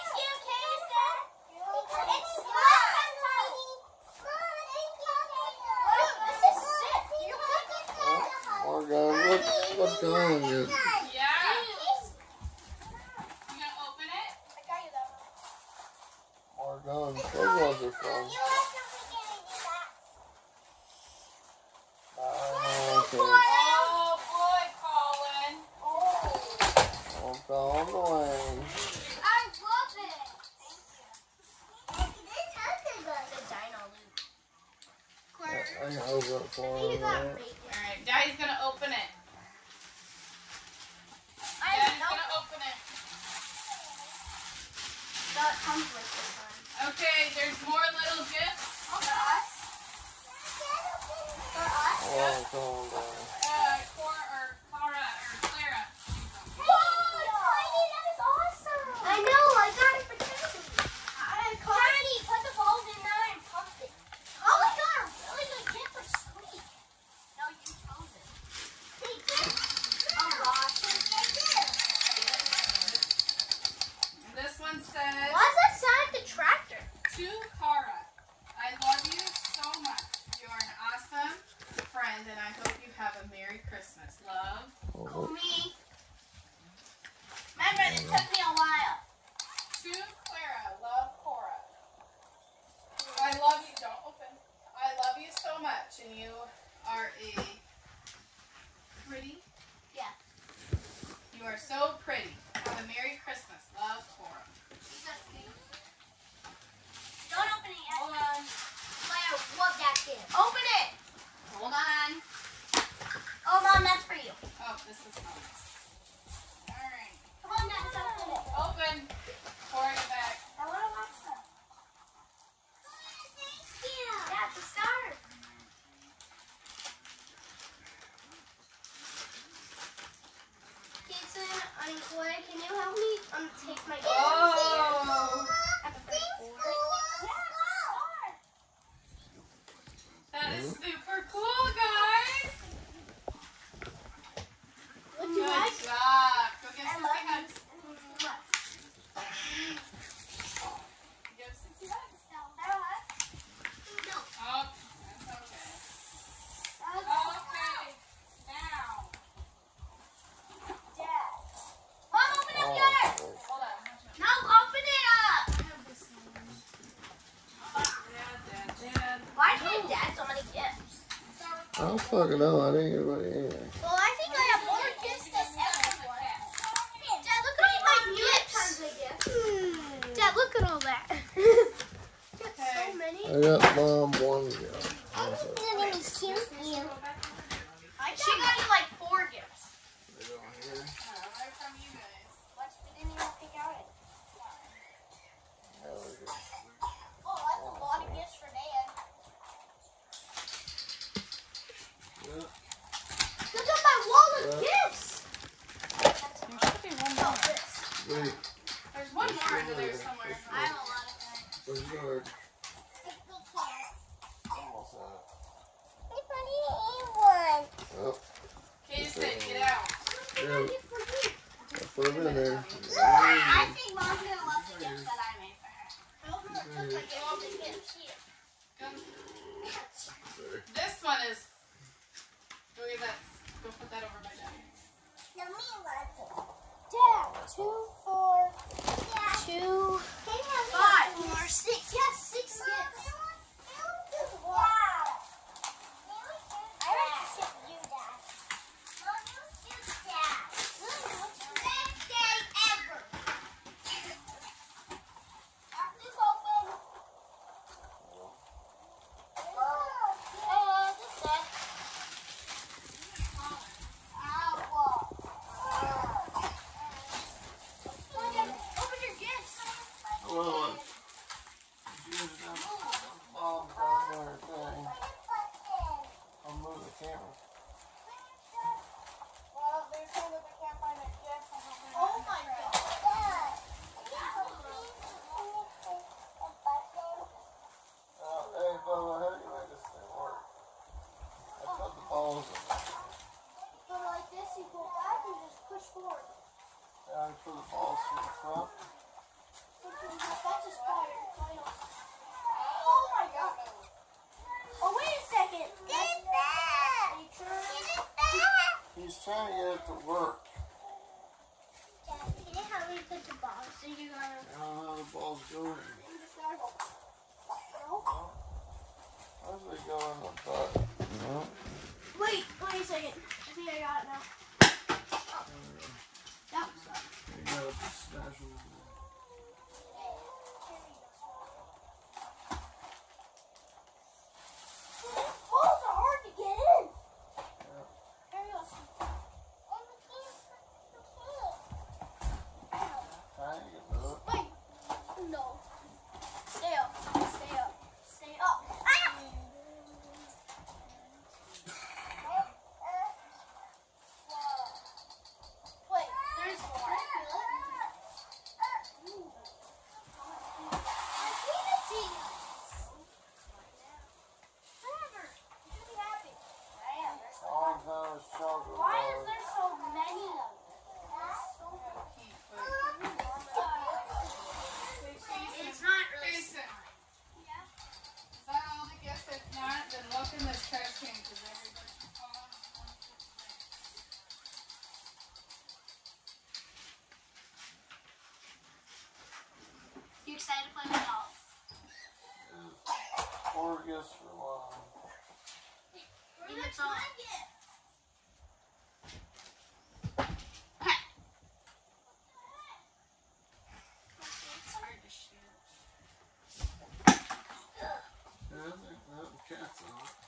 Morgan, what, what's going on? Yeah. You gonna open it? Morgan, those ones are fun. Oh, okay. Oh boy, Colin. Oh, gone away. I can open it for him. Right? All right, Daddy's gonna open it. I Daddy's know. gonna open it. So it comes with this one. Okay, there's more little gifts. For us? For us? Oh, calm down. Uh, Cora or Cara or Clara. I know, I got it for Teddy. Teddy, put the balls in there and pump it. Oh, we got a really good gift for Squeak. No, you chose it. Oh, gosh. And this one says, Why does that sound like the tractor? to Cara, I love you so much. You are an awesome friend, and I hope you have a Merry Christmas. Love. Oh, Me. Remember, it took me a while. To Clara, love Cora. I love you. Don't open. I love you so much, and you are a pretty. Yeah. You are so pretty. Have a Merry Christmas. Love, Cora. Don't open it yet. Hold on. Claire, love that gift. Open it. Hold on. Oh, Mom, that's for you. Oh, this is nice. All right. Come on, Max, open it. Open. Pour it back. I want to watch that. Thank you. super cool, guys. What do Good you like? job. Go give I Sissy love hugs. you. Give Sissy hugs. No. Oh, that's okay. Okay. Now. Dad. Mom, open up Oh, yours. Hold on. Watch out. No, open it up. I have this one. Dad, Dad, Dad. Why did Dad so many gifts? I don't fucking know. I didn't get anybody anything. Well, I think I have more gifts than everyone. Dad, look at all my gifts. Dad, look at all that. Okay. So many. I got mom one gift. I didn't even see you. She got you like four gifts. No, right from you guys. What? We didn't even pick out it. Oh, that's a lot of gifts for Dad. Look at my wall of Yeah. gifts. There should be one more. Wait, There's one more under there somewhere. I have a lot of them. where's yours? Oh, Kason, get out. yeah. I put them in there. I think Mom's gonna love the gifts that I made for her. I hope it looks like all the gifts here. This one is. Go get that. Go put that over my daddy. Dad, two, four, two, five, or six. Yes, six gifts. Wow. I like to sit with you, Dad. Best day ever. Crack this open. Uh, this set. Open your gifts. Well, use them bombs on their thing. I'll move the camera. Well, they're saying that they can't find their gifts. I hope they're Oh not my in God. Uh, hey, Bubba, how do you make this thing work? I put the balls in there. Go like this, you go back and just push forward. Yeah, I put the balls to the front. That's a spider. Oh my God. Oh, wait a second. Get back. Are you sure? He's trying to get it to work. Dad, can you help me put the balls? So you're gonna. I don't know how the balls go in. You just gotta go. No? How does it go in the butt? No. Wait, wait a second. I think I got it now. That was up. You gotta smash them. Balls are hard to get in. Yeah. Here you go. Trying to get to it. Wait. No. Stay up. Stay up. Stay up. Ah! Wait, there's more. Whatever. You should be happy. I am. There's so All I know is chocolate Why is bars. there so many of them? There's so many. It's not really. Kason, is that all the gifts? If not, then look in this trash can because everybody's falling. You excited to play with dolls? Four gifts for one. Maybe it's all. It's hard to shoot. Yeah, I think that the cat's on it.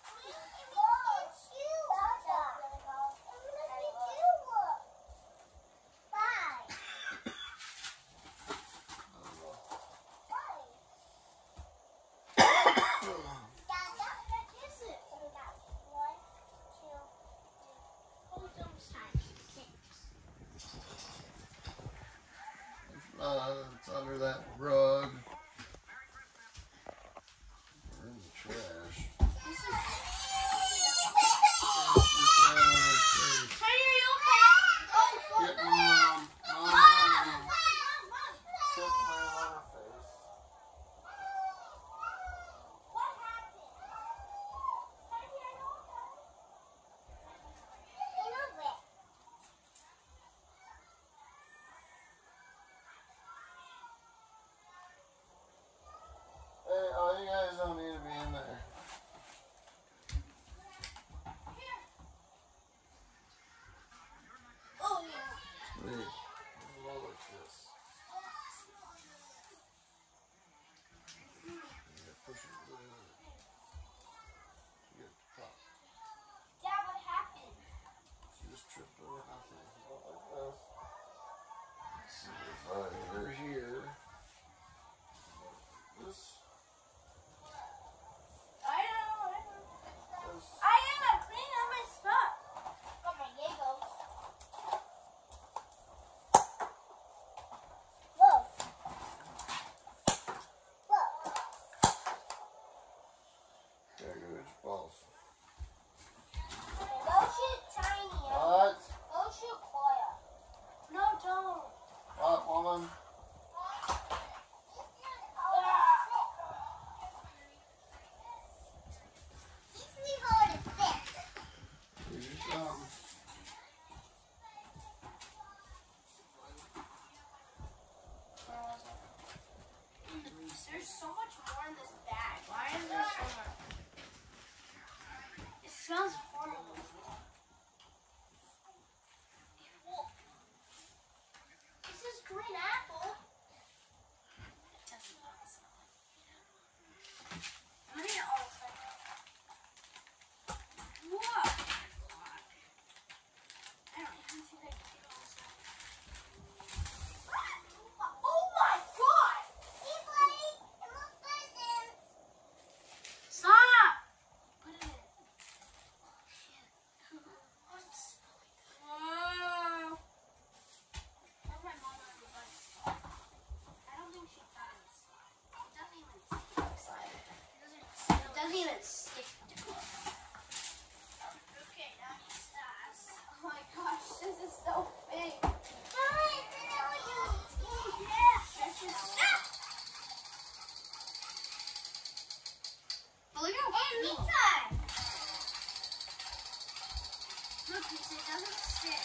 because it doesn't stick.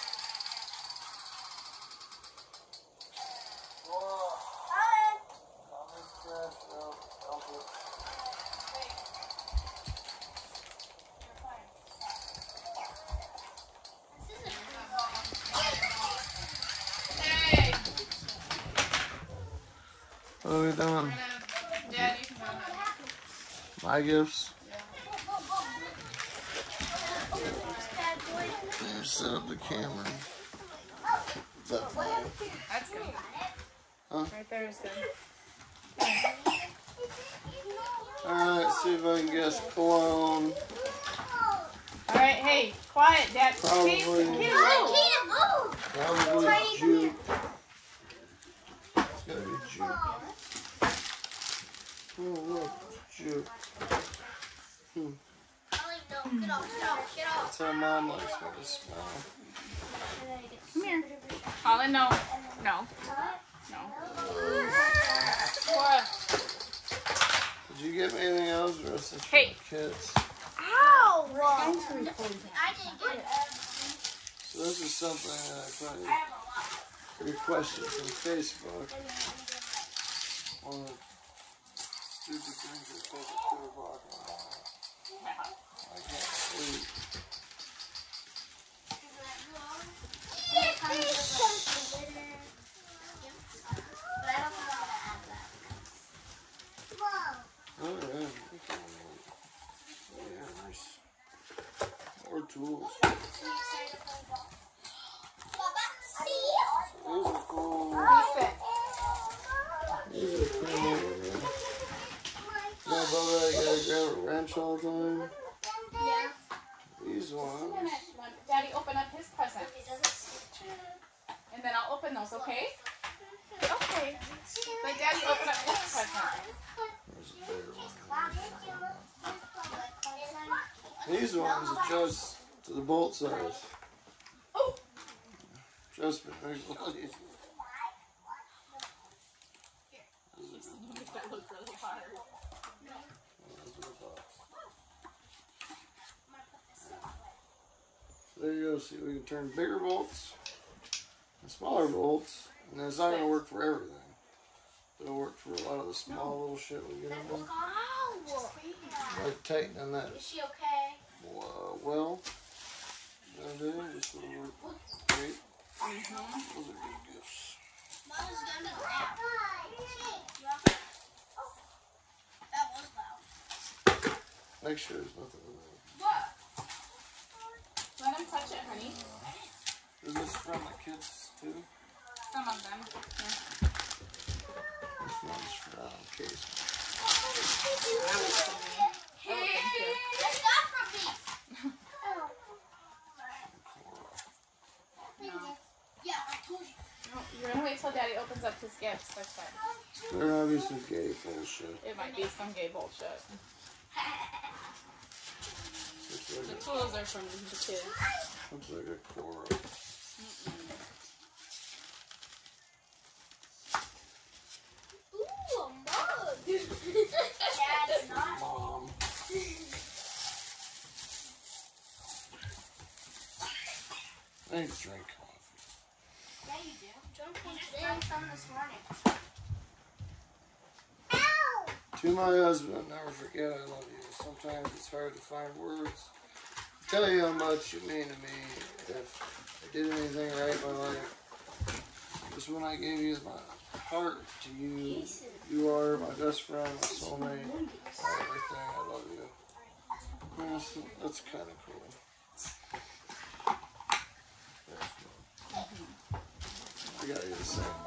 Whoa. Hi. Not this trash, no. Help it. Wait. You're fine. This isn't Hey! What are we We're doing? gonna, Dad, you can go ahead. My gifts? Yeah. bad boy. There, set up the camera. Is that fine? That's good. Huh? Right there is good. Alright, see if I can guess cologne. All right, hey, quiet, Dad. Probably. Keep, keep I moving. can't move. Probably juke. It's gotta be juke. Oh, look. Juke. Hmm. I don't even know. Get off, get off, get off. That's how Mom likes me to smell. Come here. Colin, no. No. No. Cora. Did you get me anything else, or is this for Hey. the kids? Ow! I didn't get it. So this is something that I probably requested from Facebook. One of the stupid things that take a two o'clock in the morning. I can't sleep. Oh, yeah. Yeah, nice. More tools. Those are cool. Listen. These are cool. Now, Bubba, I gotta grab a wrench all the time. Yeah. These ones. Daddy, open up his presents. And then I'll open those, okay? Okay. Let Daddy open up his presents. There's a bigger one. These ones adjust to the bolt size. Oh! Trust me, there's a lot easier. That looked really hard. There you go. See, we can turn bigger bolts and smaller bolts, and it's not going to work for everything. It'll work for a lot of the small little shit we get into, Ow! like tightening that. Is she okay? Uh, well, that is this will work great. Those are good gifts. Mama's gonna nap. That was loud. Make sure there's nothing in there. What? Let him touch it, honey. Is this from the kids too? Some of them. Yeah. This one's from Case. That's not from me. Yeah, I told you. No, you're gonna wait till Daddy opens up his gifts. That's fine. They're obviously gay bullshit. It might be some gay bullshit. Looks The like tools are from the kids. a, looks like a Cora. Ooh, a mug. Yeah, it's not. Mom. I need to drink coffee. Yeah, you do. John drank some this morning. To my husband, never forget I love you. Sometimes it's hard to find words to tell you how much you mean to me. If I did anything right in my life, just when I gave you my heart to you, you are my best friend, my soulmate, my everything. I love you. Yes, that's kind of cool. I got you the same one.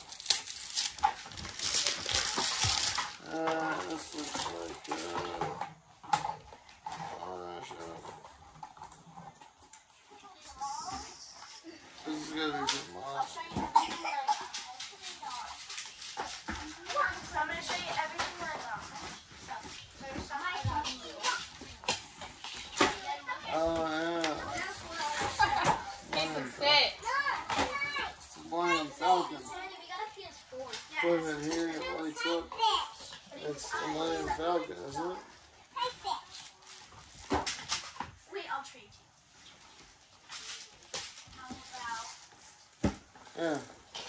Uh, this looks like, uh, oh, shut up. This is gonna be for Mom. So I'm going to show you everything I got. There's some I got you. Oh, yeah. Jason, sit. It's a Millennium Falcon. Sandy, we got a P S four. Put it in here, it lights up. It's the Millennium Falcon, isn't it? Wait, I'll trade you. Yeah.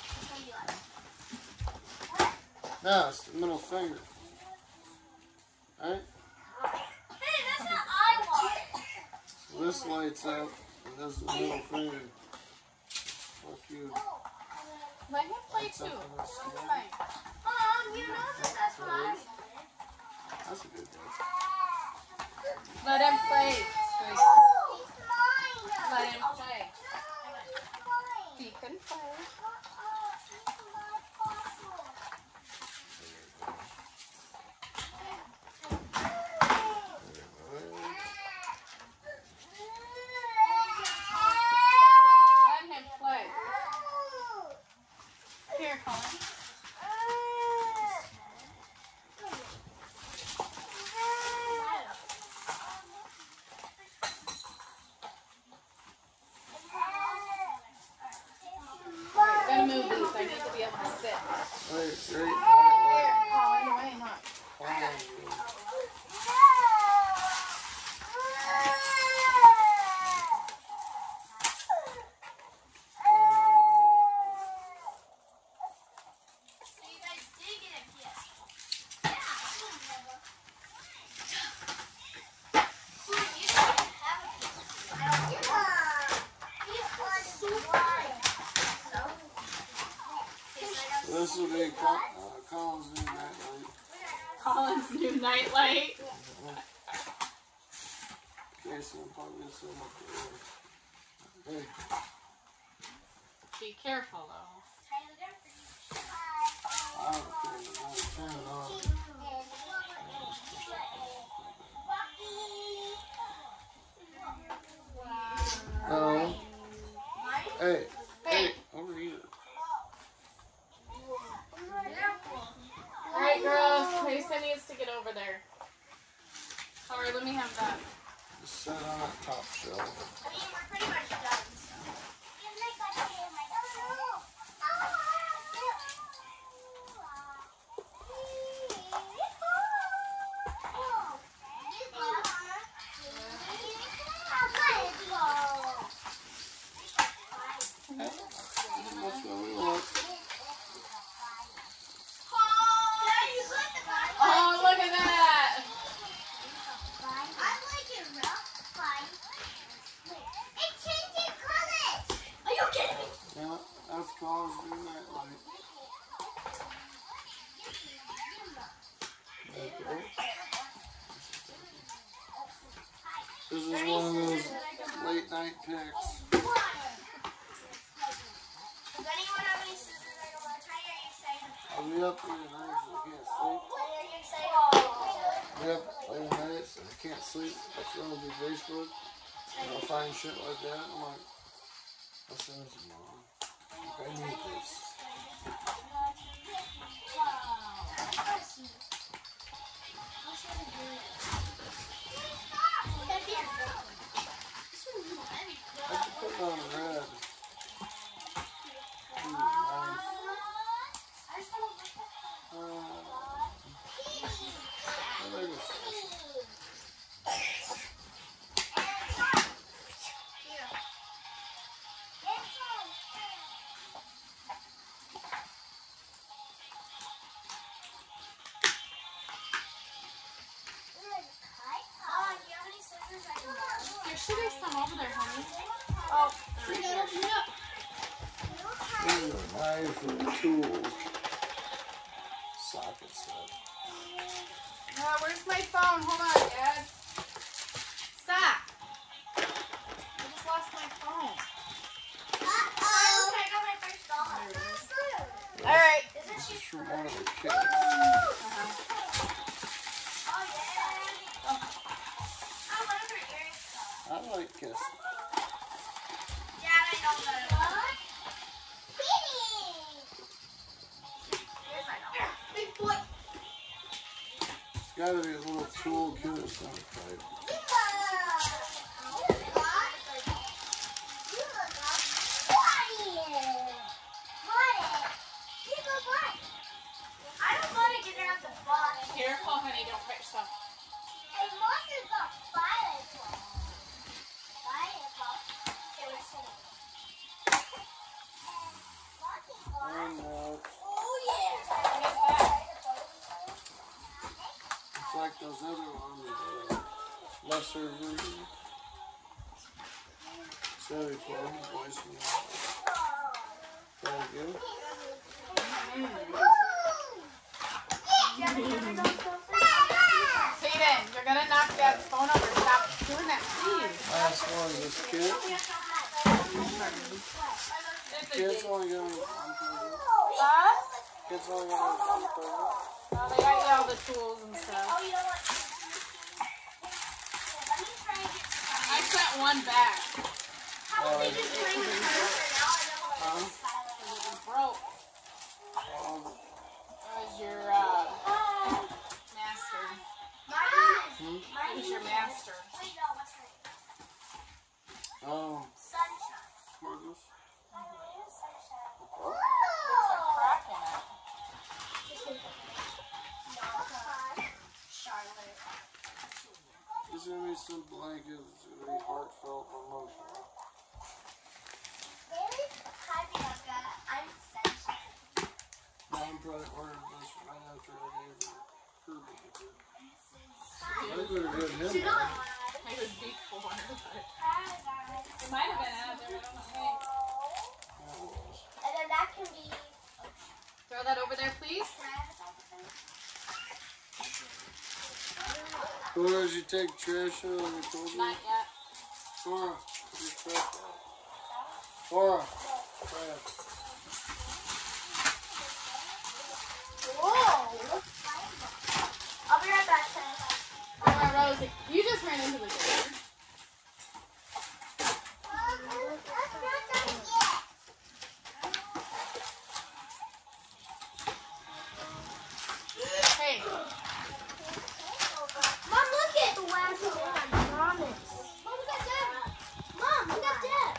No, it's the middle finger. Right? Hey, that's what I want. So this lights up, and this is the middle finger. Fuck you. Let him play Lights too. up on this It's skin. fine. Mom, you know that that's what I want. That's a good one. Let him play. Sweet. Oh, it's mine. Let him play. No, it's mine. He can play. Uh-uh, it's my puzzle. Let him play. Here, Colin. Gotta move these. I need to be able to sit. Wait, great. Here, Colin. Why not? So you guys did get a gift. So this will be Col- uh, Colin's new nightlight. Colin's new nightlight. Okay, so I'm probably so much better. Hey, Be careful though. I don't care. I'm gonna turn it on. Oh. Hey, hey, over here. Alright, girls. Mason needs to get over there. Alright, let me have that. Just set on that top shelf. I mean, we're pretty much done. That's what we want. Oh, look at that! Yeah, that's Colin's new nightlight. Okay. This is one of those late night picks. Does anyone have any scissors I don't want to try? Are you excited? I'll be up late at night so I can't sleep. Are you excited? I'll be up late at night so I can't sleep. I scroll through Facebook and I'll find shit like that. I'm like, I'll send it to mom. I need this. I should put it on red. Ooh, nice. Uh, I like this. There should be some over there, honey. Oh, These are knives and tools. Socket set. Uh, where's my phone? Hold on, Dad. Stop. I just lost my phone. All right. This is from one of the kids. Uh-huh. I like kissing. It's gotta be a little tool kit of some type. Careful, honey. Don't hurt yourself. those other ones, uh, lesser version. seventy-four, voice and very good. Hayden, you're gonna knock that phone over. Stop doing that, please. Last one is this kid. Kid's only got one present. Huh? Kid's only got one present. Oh, they got you all the tools and stuff. I sent one back. Uh, It broke. um, It was your uh, master. hmm? It was your master. Oh, Marcus. There's a crack in it. There's gonna be some blankets. It's gonna be heartfelt and emotional. I'm probably ordering this right after I gave her Kirby. I think we were getting him one. It was deep for one. It might have been out there. I don't know. Hey, And then that can be. throw that over there, please. Cora, did you take trash out like I told you? Not yet. Cora, put your trash out. Cora, trash. Whoa! I'll be right back. All right, Rosie. You just ran into the door. Hey, Mom, look at the last one. I promise. Mom, look at that. Mom, look at that.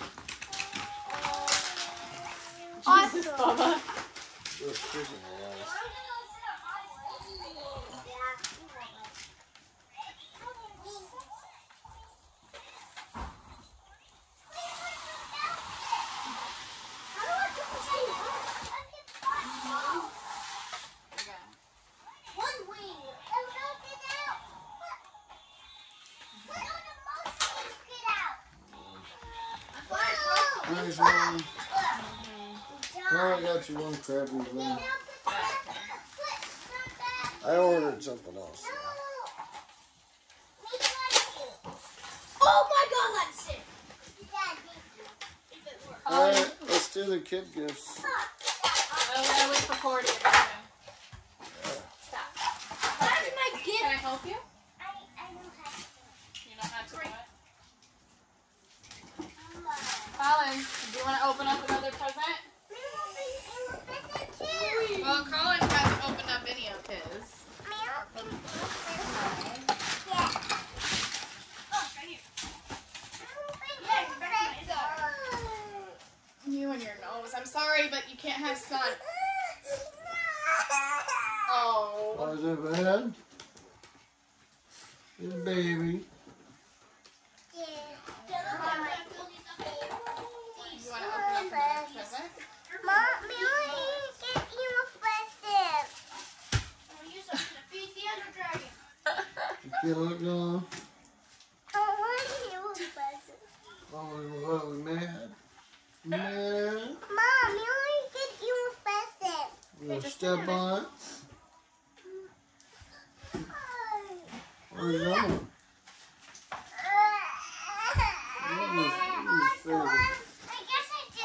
Jesus, Bubba. Those kids in your eyes. One wing. Nice one. Cora, I got you one crappy thing. I ordered something else. Oh my God, let's see. Alright, let's do the kid gifts. Oh, we gotta wait for Corey to get back in. Stop. That's my Can I gift. help you? You know how to do it? Colin, do you want to open up another present? Well, Colin hasn't opened up any of his. You and your nose. I'm sorry, but you can't have sun. Oh. Oh, is it bad? It's a baby. You want to open up another present? Mom, may I get you a present? You look on. I want you a present. Oh, what, we mad? Mad? Mom, may I get you a present? You gonna step on it? Where are you going? What was his favorite? I guess I did.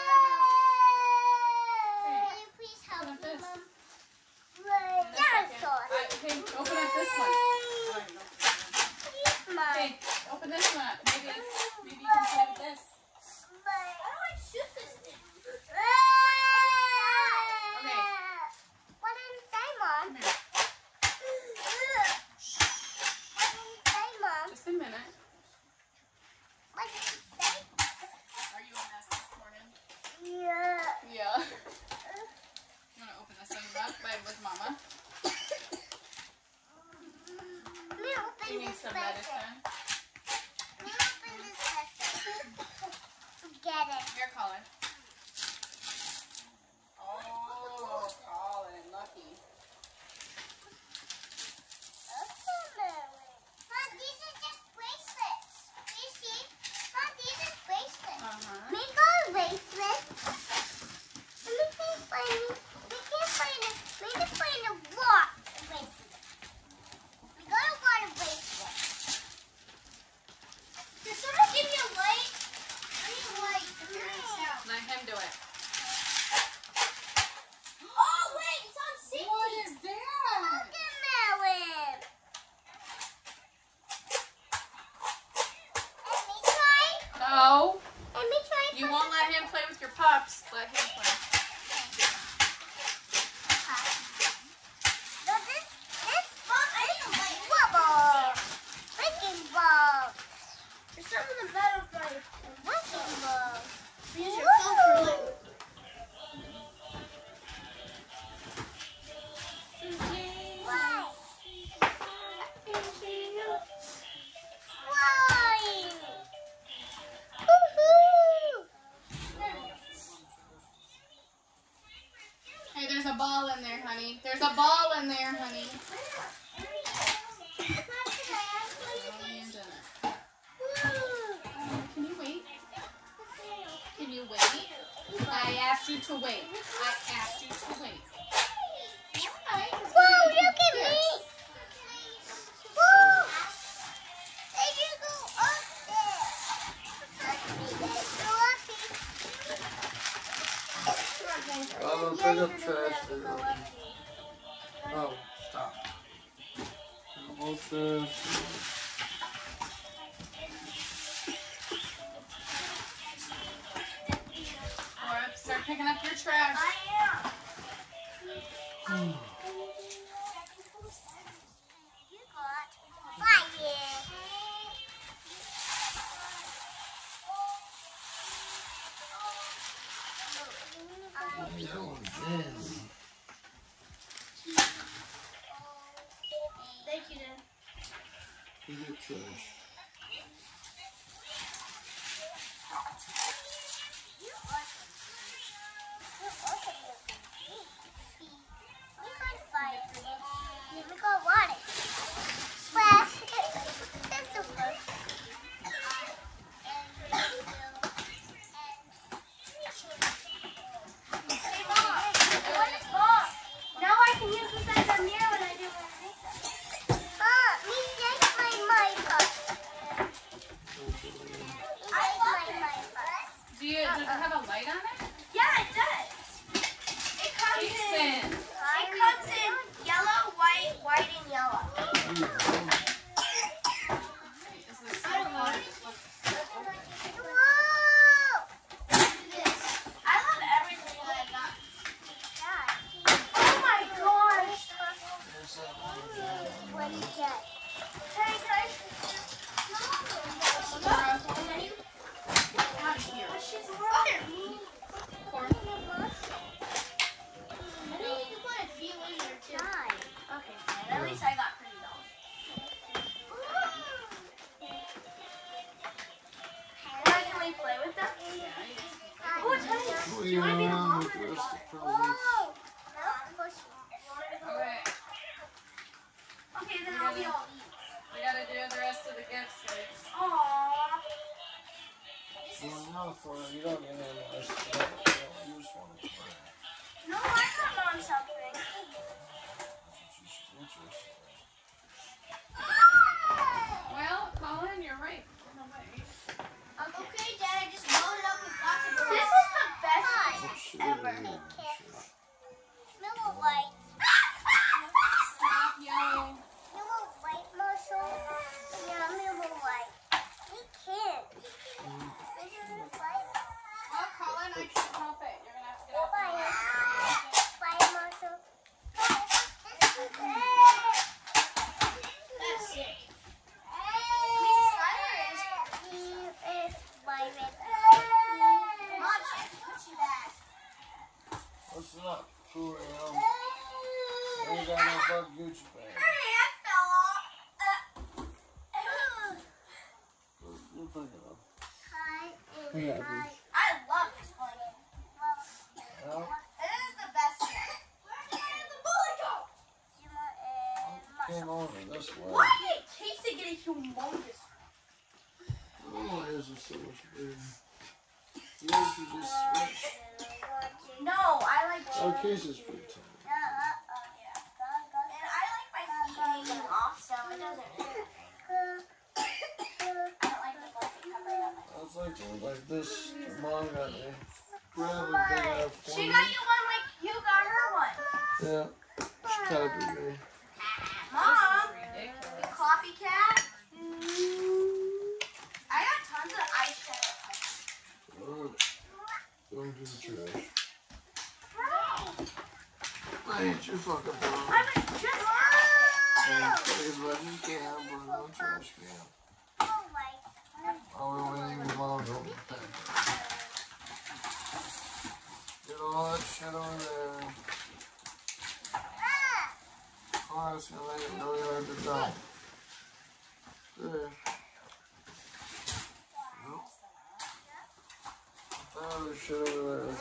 Can you please help Open up me, this. Mom? In a second. Dinosaur. Uh, hey, open up this one. Please, Mom. Hey, open this one up. Maybe, it's, maybe you can play with this. How do I shoot this thing? Okay. What did it say, Mom? Come here. What did it say, Mom? Just a minute. What did it say? Are you a mess this morning? Yeah. Yeah. You want to open this one up by, with Mama? Let me open You need this some present. medicine. Let me open this Can someone give me a light? I need a light. Let him do it. Oh, wait, it's on safety. What is that? Melon. Let me try. No. Let me try. You won't let him play with your pups. Let him play. No, this, this, this bubble. Wrecking ball. There's something better for you. Wrecking ball. Use your phone for light. Why? Why? Woohoo! Hey, there's a ball in there, honey. There's a ball in there, honey. Can you wait? Can you wait? I asked you to wait. I asked you to wait. Whoa, look at me! Whoa! They can go up there. They go up there. I'm gonna pick up trash there. Oh, stop. Almost there. Laura, start picking up your trash. You got fire. What are you doing, man? Thank you, Dad. Pick up trash. We got water. Splash. That's the first. Now I can use this as a mirror when I do my makeup. Oh, me take my makeup. I like my makeup. Do you, does it have a light on it? Yeah, it does. It comes in. Jason. It comes in yellow, white, white, and yellow. Is this so hard? Whoa! I love everything that I got. Oh my gosh. What is that? Hey guys. Laura, out of here. She's right. Cora. I think you can put a few in there too. Nine. Okay, fine. At least I got pretty dolls. Now can we play with them? Oh, it's honey. What are Do you you want to be the around mom with or the the rest daughter? of the presents? Okay, Okay, then I'll be all eat. we gotta do the rest of the gifts, guys. Aww. Well, no, for you don't get any more stuff. You don't use one of them. No, I got mom something. Interesting. Well, Colin, you're right. In a way. Okay, Dad, I just loaded up with lots of This is the best What should I ever. do? Milk white. Stop yelling. Milk white, Marshall. Yeah, milk white. We can't. Milk white. Well, Colin, I can't help it. You're gonna have to get off the Bye. line. Bye, Marshall. That's sick. What's up? Cool, um, I ain't got no bug Gucci bag. What you thinking of? Yeah, dude. I love this blanket. Well, It is the best one. Where's the bullet go? came over this way. Why did it taste to get a humongous? Oh, yours is so much bigger. Yours you just switch. No, I like Our case is pretty tiny. And I like my feet hanging off, so it doesn't. I don't like the blanket. Like this, mom got me. Probably big enough for She me. got you one like you got her one. Yeah, she copied me. Mom, the copycat. I got tons of eyeshadow. Oh, going to the trash. I hate you fucking mom. I was just. And take as much as you can, put it in the trash can. Oh, we went even mom over the pack. Get all that shit over there. Oh, it's gonna make it really hard to dump. There. Nope. Oh, there's shit over there.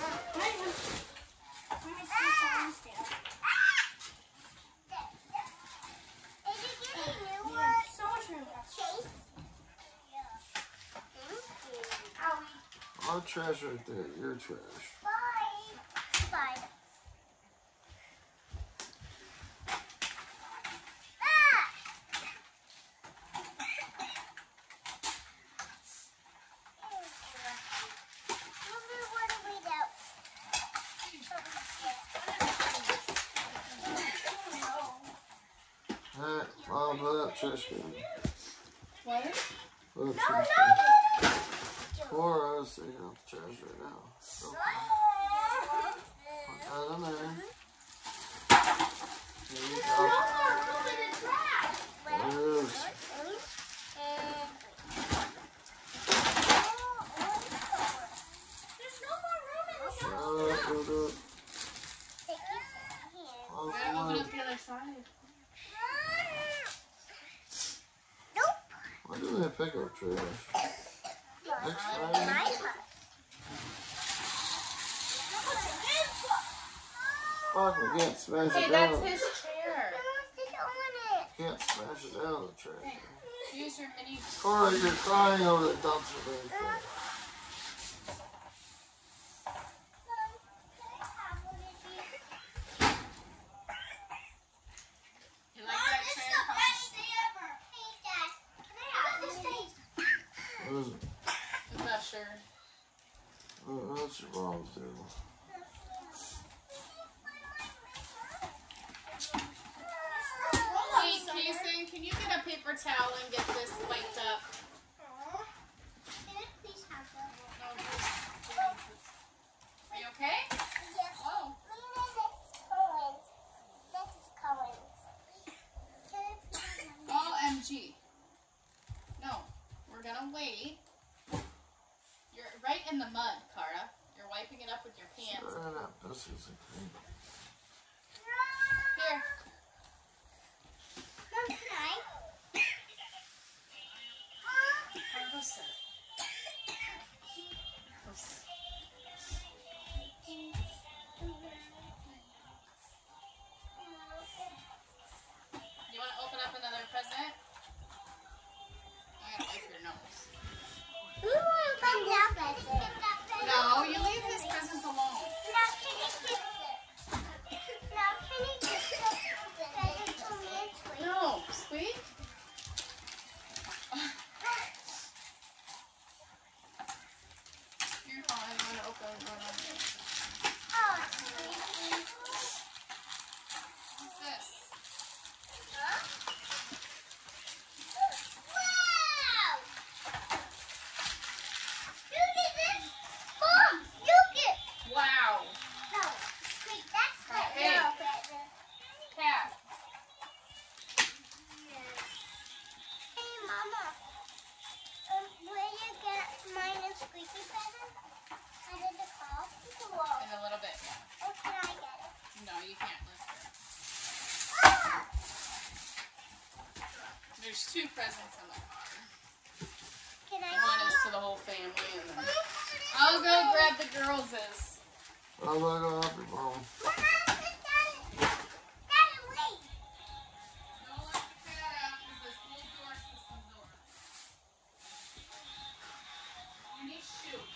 Our trash right there, your trash. Bye. Bye. Hey, mom, put that trash can. What? Put that trash can. Or I was taking out the trash right now. So, put that in there. There you go. There it is. Shut up, go do it. Oh, Gotta come open on. up the other side. Why do they pick up trash? Next time. Fuck, we can't smash Hey, it that's down. his chair. Can't smash it down the trash. Use your mini. Cora, you're crying over the dumpster right there. You like that chair? What is it? I'm not sure. Oh, that's your mom's table. Hey, Kason, can you get a paper towel and get this wiped up? Are you okay? Oh. O M G. No, we're gonna wait. You're right in the mud, Cara. You're wiping it up with your pants. Sure, that pussy's a creep. Here. Cara, go sit. Go sit. You want to open up another present? I gotta wipe your nose. No, you leave his presents alone. No, sweet. You're fine. I'm gonna open one. What's this? Wow. Hey, cat. In a little bit. No, you can't lift it. There's two presents in the car. One is to the whole family, and then I'll go grab the girls'. I'm gonna go help your mom. Don't let the cat out because this little door system's door. You need shoes.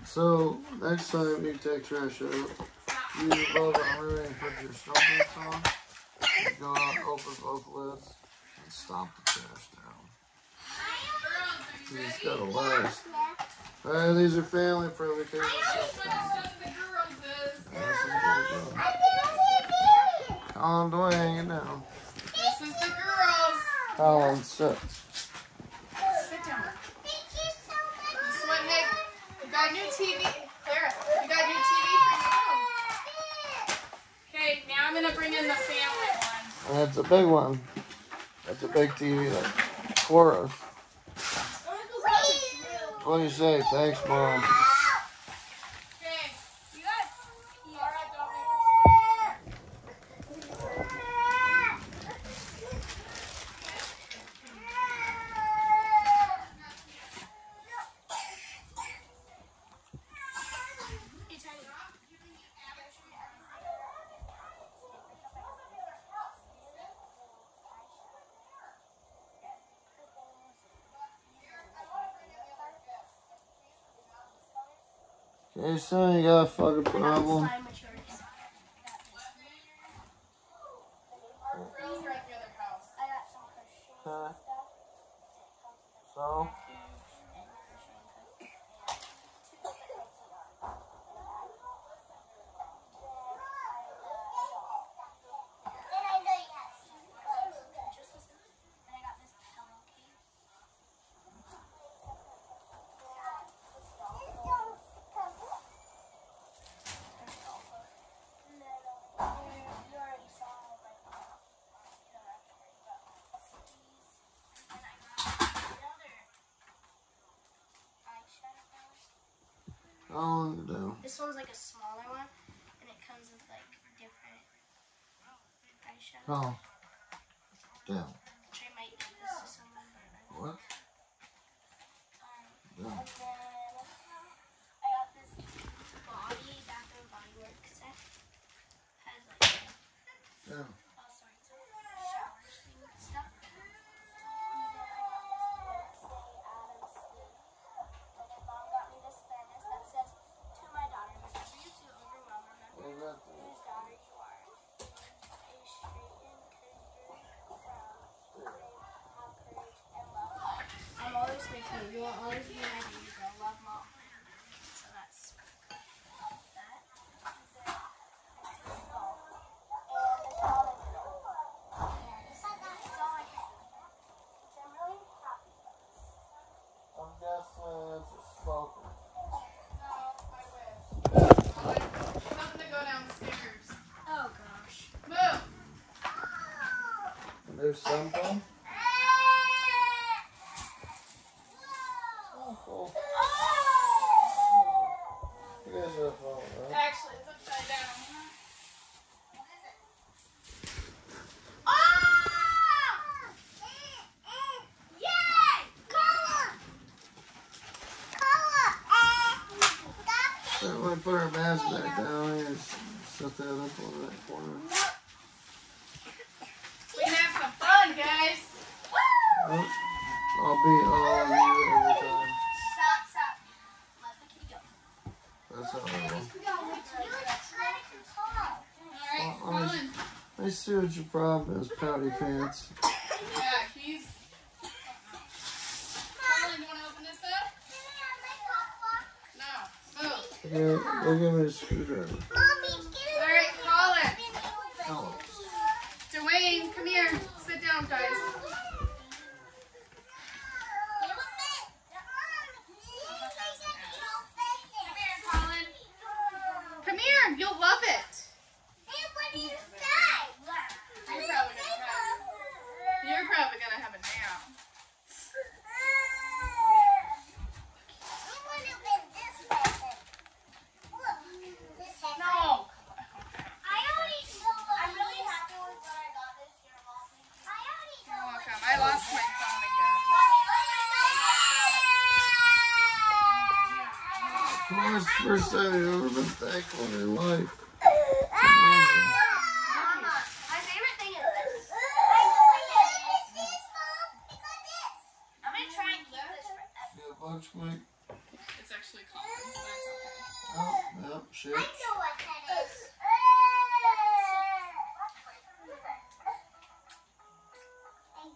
So, next time you take trash out, you above the room and put your snow boots on. Go out, open both lids, and stomp the trash down. It's gotta last. Alright, these are family provocations. Colin, don't hang it down. This is the girls. Colin, sit. Sit down. This one, Nick. We got new T V. Clara, we got new T V for your room. Okay, now I'm gonna bring in the family one. That's a big one. That's a big T V, like Chorus. What do you say? Thanks, Mom. Okay. You guys. Laura, don't make Okay, son, you got a fucking problem. These are at the other house. Okay. So? How long to do? This one's like a smaller one, and it comes with like different eyeshadow. Oh. Down. I might give this to someone. What? Um, and then I got this body, Bath and Body Works set. Has like Down. all sorts of shower thing stuff. And then I got this Wednesday Addams sleeve. And then Mom got me this fairness that says, "To my daughter, never you to overwhelm, remember What about that? whose daughter you are. A straighten, cause you're proud. Brave, have courage, and love." I'm always thinking, you will always be my baby girl. Love, Mom. So that's that. I'm guessing it's a smoker. No, I wish. Something to go downstairs. Oh gosh. Move. There's something? Oh, cool. You guys have fun, right? Actually, it's upside down. So I'm gonna put our mask back down here and set that up on that corner. We can have some fun, guys. Oh, I'll be all of you every time. Stop, stop. Let the kitty go. That's how I roll. All right, Well, I- Colin. I see what your problem is, pouty pants. Yeah, he's. Colin, you want to open this up? No. Move. Okay, go give me a screwdriver. All right, Colin. Oh. Dwayne, come here. Sit down, guys. Come here, Colin. Come here. You'll love it. You're probably gonna have. You're probably gonna have a nap. No. You're welcome. I lost my phone again. What's the first time you've ever been thankful in your life? Amazing. My favorite thing is this. I'm gonna try and keep this forever. You got a bunch, Mike? It's actually Colin's, but it's okay. Oh, no, shit. I know what that is. And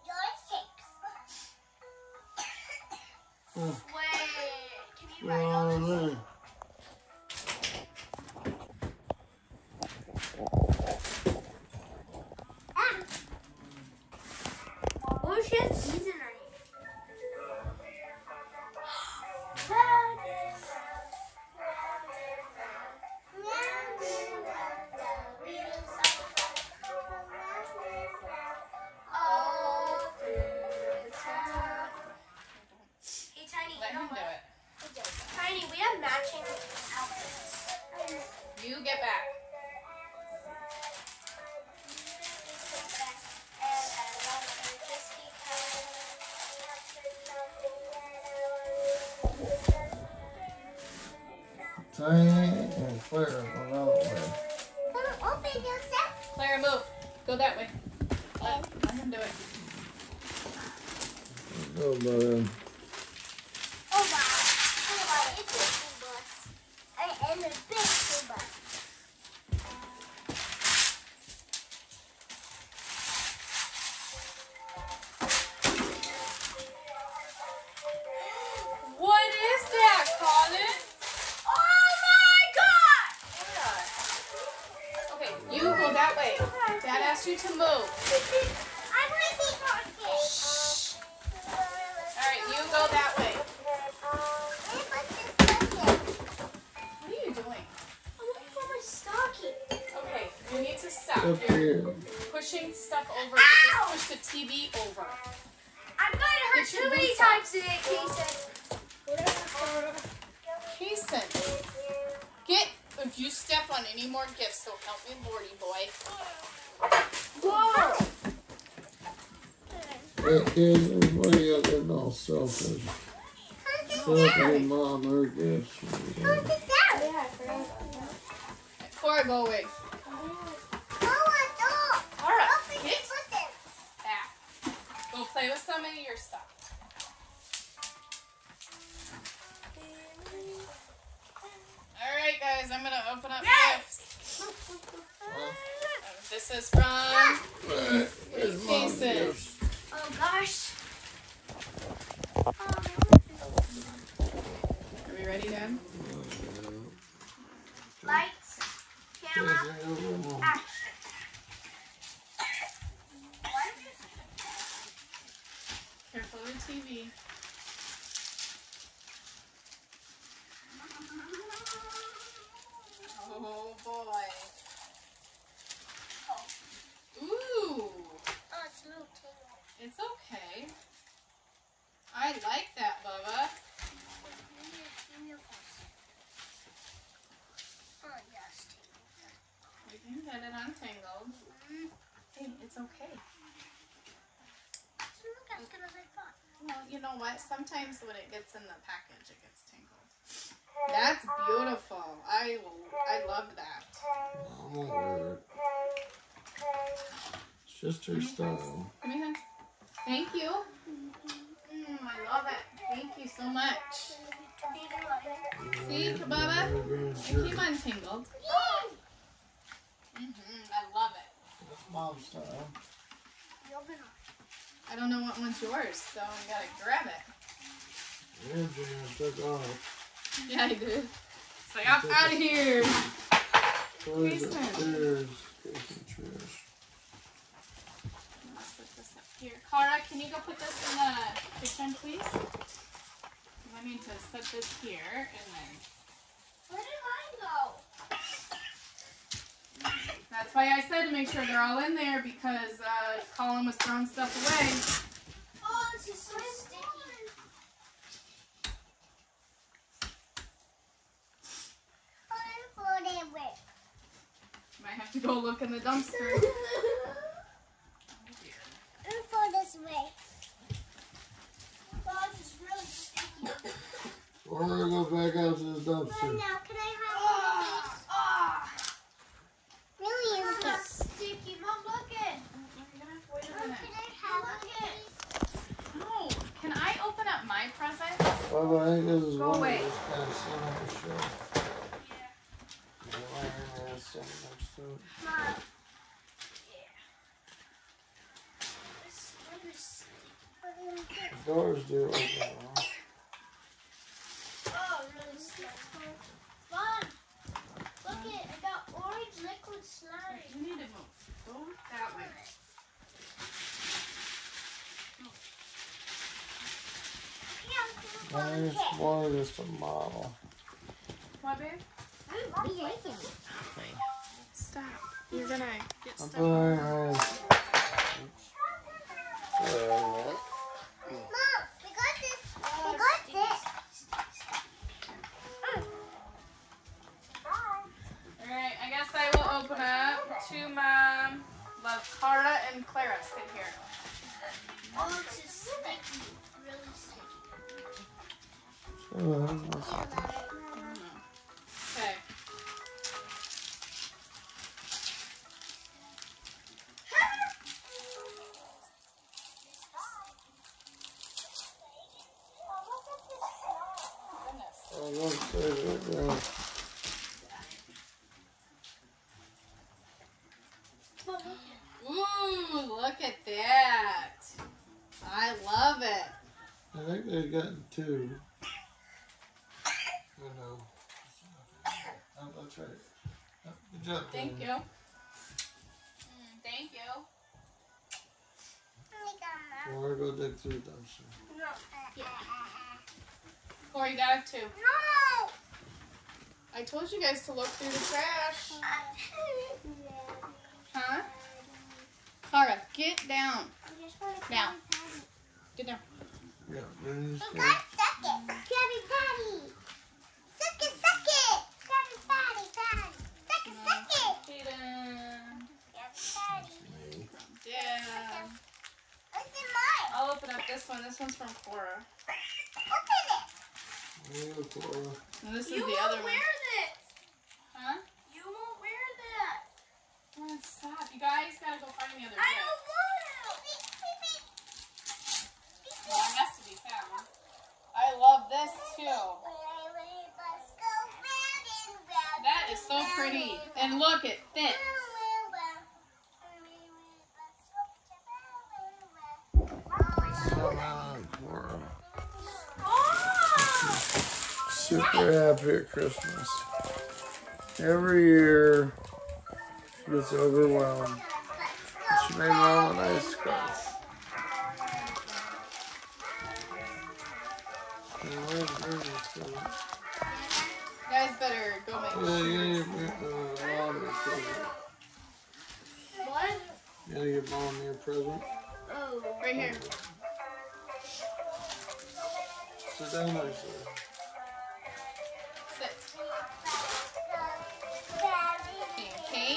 your shapes. Oh, Wait, can you write oh, on this? there. Oh, she has cheese in her Hey, Tiny, Let you know him do what? it. Tiny, we have matching outfits. You get back. Tiny and Claire going out way. Open yourself. Clara, move. Go that way. Let, let him do it. Go, buddy. Oh wow. Oh wow. It's a school bus. And, and a big school bus. What is that, Colin? Oh my god! Okay, you go that way. Dad asked you to move. I'm really talking. Shh. All right, you go that way. What are you doing? I'm looking for my stocking. Okay, you need to stop. Up You're here. pushing stuff over. You just push the T V over. I've gotten hurt Get your too many boots on. times today, Kason. Kason, get, if you step on any more gifts, so help me Lordy boy. Whoa! Hey, kids, what are you getting all selfish? Selfish mom, her gifts. Who's the dad? Cora, go away. Cora, get back. Go play with some of your stuff. Alright guys, I'm gonna open up gifts. Um, this is from Right, where's mom's Jason. gifts? Oh gosh. Are we ready, Dad? Lights, camera, Jason, action. Careful with the T V. Oh boy. Ooh, Oh, it's little tingle. it's okay. I like that, Bubba. Oh, yes, tingle. We can get it untangled. Hey, it's okay. Look, I was gonna say fun. Well, you know what? Sometimes when it gets in the package, it gets tangled. That's beautiful. I I love that. I'm gonna wear it. It's just her style. Come here, hon. Thank you. Mm, I love it. Thank you so much. See, Bubba? It came untangled. Mm-hmm. I love it. That's mom's style. I don't know what one's yours, so I gotta grab it. Yeah, Jan took off. Yeah, I did. It's like, I'm out of here. Toys Jason. upstairs. Jason Trish. Let's put this up here. Cara, can you go put this in the kitchen, please? I need to set this here and then. Where did mine go? That's why I said to make sure they're all in there because uh, Colin was throwing stuff away. Oh, this is so sticky. Might have to go look in the dumpster. Oh dear. For this way. Oh, this is really sticky. We're gonna go back out to the Well, dumpster. now, can I have Ah, ah. one of these? Really is This is sticky. Mom, look it. You're gonna have to wait a Can minute. I have one of these? No. Can I open up my present? Bubba, I think this is Go one away. of those kind of summer show. standing next to it. Mom. This one is The doors do open, huh? oh, really slow. Mom, look it, I got orange liquid slime. You need to move. Go that way. Nice boy, just a model. What, babe? Stop. You're gonna get stuck. Very nice. Very nice. Mom, we got this. We got this. Alright, I guess I will open up to Mom. Love Cara and Clara. Sit here. Oh, it's just sticky. Really sticky. Oh, that's nice. Okay. Oh, look, there's it there. Ooh, look at that. I love it. I think they've gotten two. Oh, no. Oh, that's right. Oh, good job, Thank Danny. you. Mm, thank you. Or go dig through the dumpster. Corey, you got it too. No. I told you guys to look through the trash. Huh? Cara, get down. Now. Get down. Yeah, then you We stay. got suck it. Krabby Patty. Suck it, suck it. Krabby Patty, Patty. Suck it, suck it. Kaden. Krabby Patty. Yeah. What's in mine? I'll open up this one. This one's from Cora. Open it. There you go, Cora. And this is You the won't other one. wear this. Huh? You won't wear that. Come on, stop. You guys gotta go find the other I gift. don't want to. Well, it has to be found. I love this too. That is so pretty. And look, it fits. Come on, Cora. Super happy at Christmas. Every year, she gets overwhelmed. She made Mom a nice scarf. You guys better go make Yeah, you gotta get uh, Mom a present. What? You gotta get Mom a present. Oh. right here. Sit down nicely. Sit. Okay.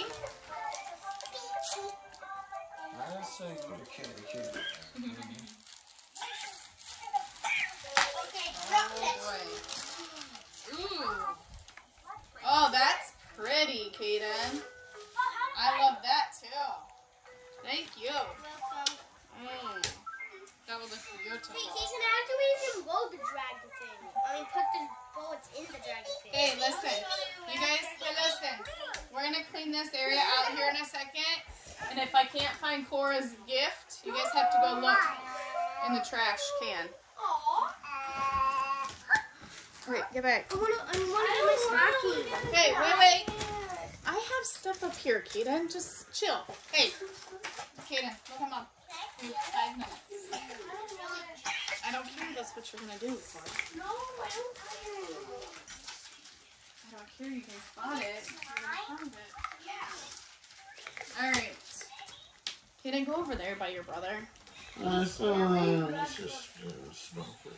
I say go to candy cane. Okay, Ooh. Oh, that's pretty, Kaden. I love that too. Thank you. Welcome. Mm. That was beautiful. Hey, Jason, how do we even blow the dragon thing? I mean, put the bullets in the dragon thing. Hey, listen. You guys, listen. We're going to clean this area out here in a second. And if I can't find Cora's gift, you guys have to go look in the trash can. Aww. Wait, get back. I want to I want to get my stocking. Hey, wait, wait. I have stuff up here, Kaden. Just chill. Hey, Kaden, look at Mom. We have five minutes. I don't care. That's what you're going to do for it. No, I don't care. I don't care. You guys bought it. You're gonna find it. Yeah. All right. Kaden, go over there by your brother. Uh, it's uh, it's just uh, smoky.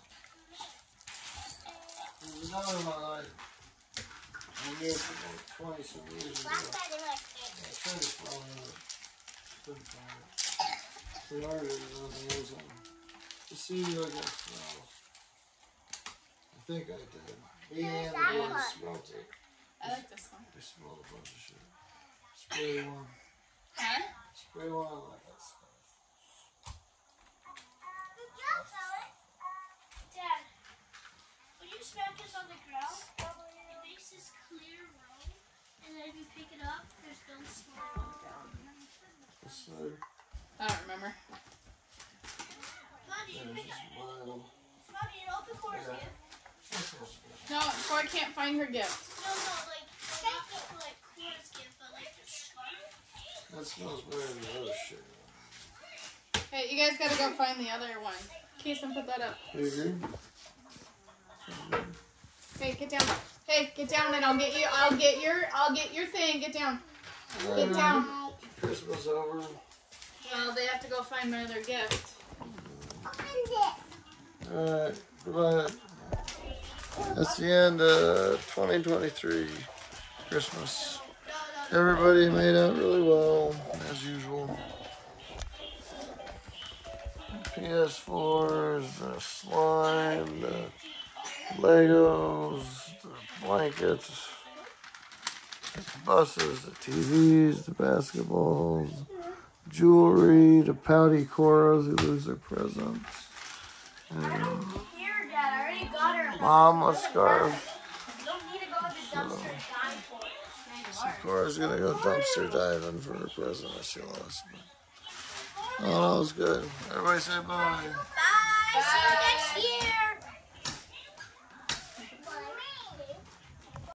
It was not in my life. I knew it for like twenty some years ago. I tried to find it. Couldn't find it. We ordered it on Amazon. To see like it smells. I think I did. Me and the one. boys smelled it. I like this one. They smelled a bunch of shit. Spray one. Huh? Spray one like that stuff. Dad, when you smack this on the ground, it makes this clear room, and then if you pick it up. There's no slide. So, I don't remember. Buddy, there's pick this up. wild. Buddy, an open course Yeah. gift. No, Cora can't find her gift. No, no, like, not like course gift, but like the scarf. That smells better than the other shit. Hey, you guys gotta go find the other one. Kason, put that up. You agree? Hey, get down. Hey, get down and I'll get you, I'll get your, I'll get your thing. Get down. Get down. Christmas over. Well, they have to go find their other gift. Alright, goodbye. That's the end of twenty twenty-three Christmas. Everybody made out really well, as usual. P S fours, the slime, the Legos, the blankets, the buses, the T Vs, the basketballs, jewelry, the pouty Coras who lose their presents. And Here, Dad, I already got her. Mom, a scarf. You don't need to go to the dumpster and dine for it. So Cora's gonna go dumpster diving for her present that she lost. Oh, that was good. Everybody say bye. Bye. See you next year.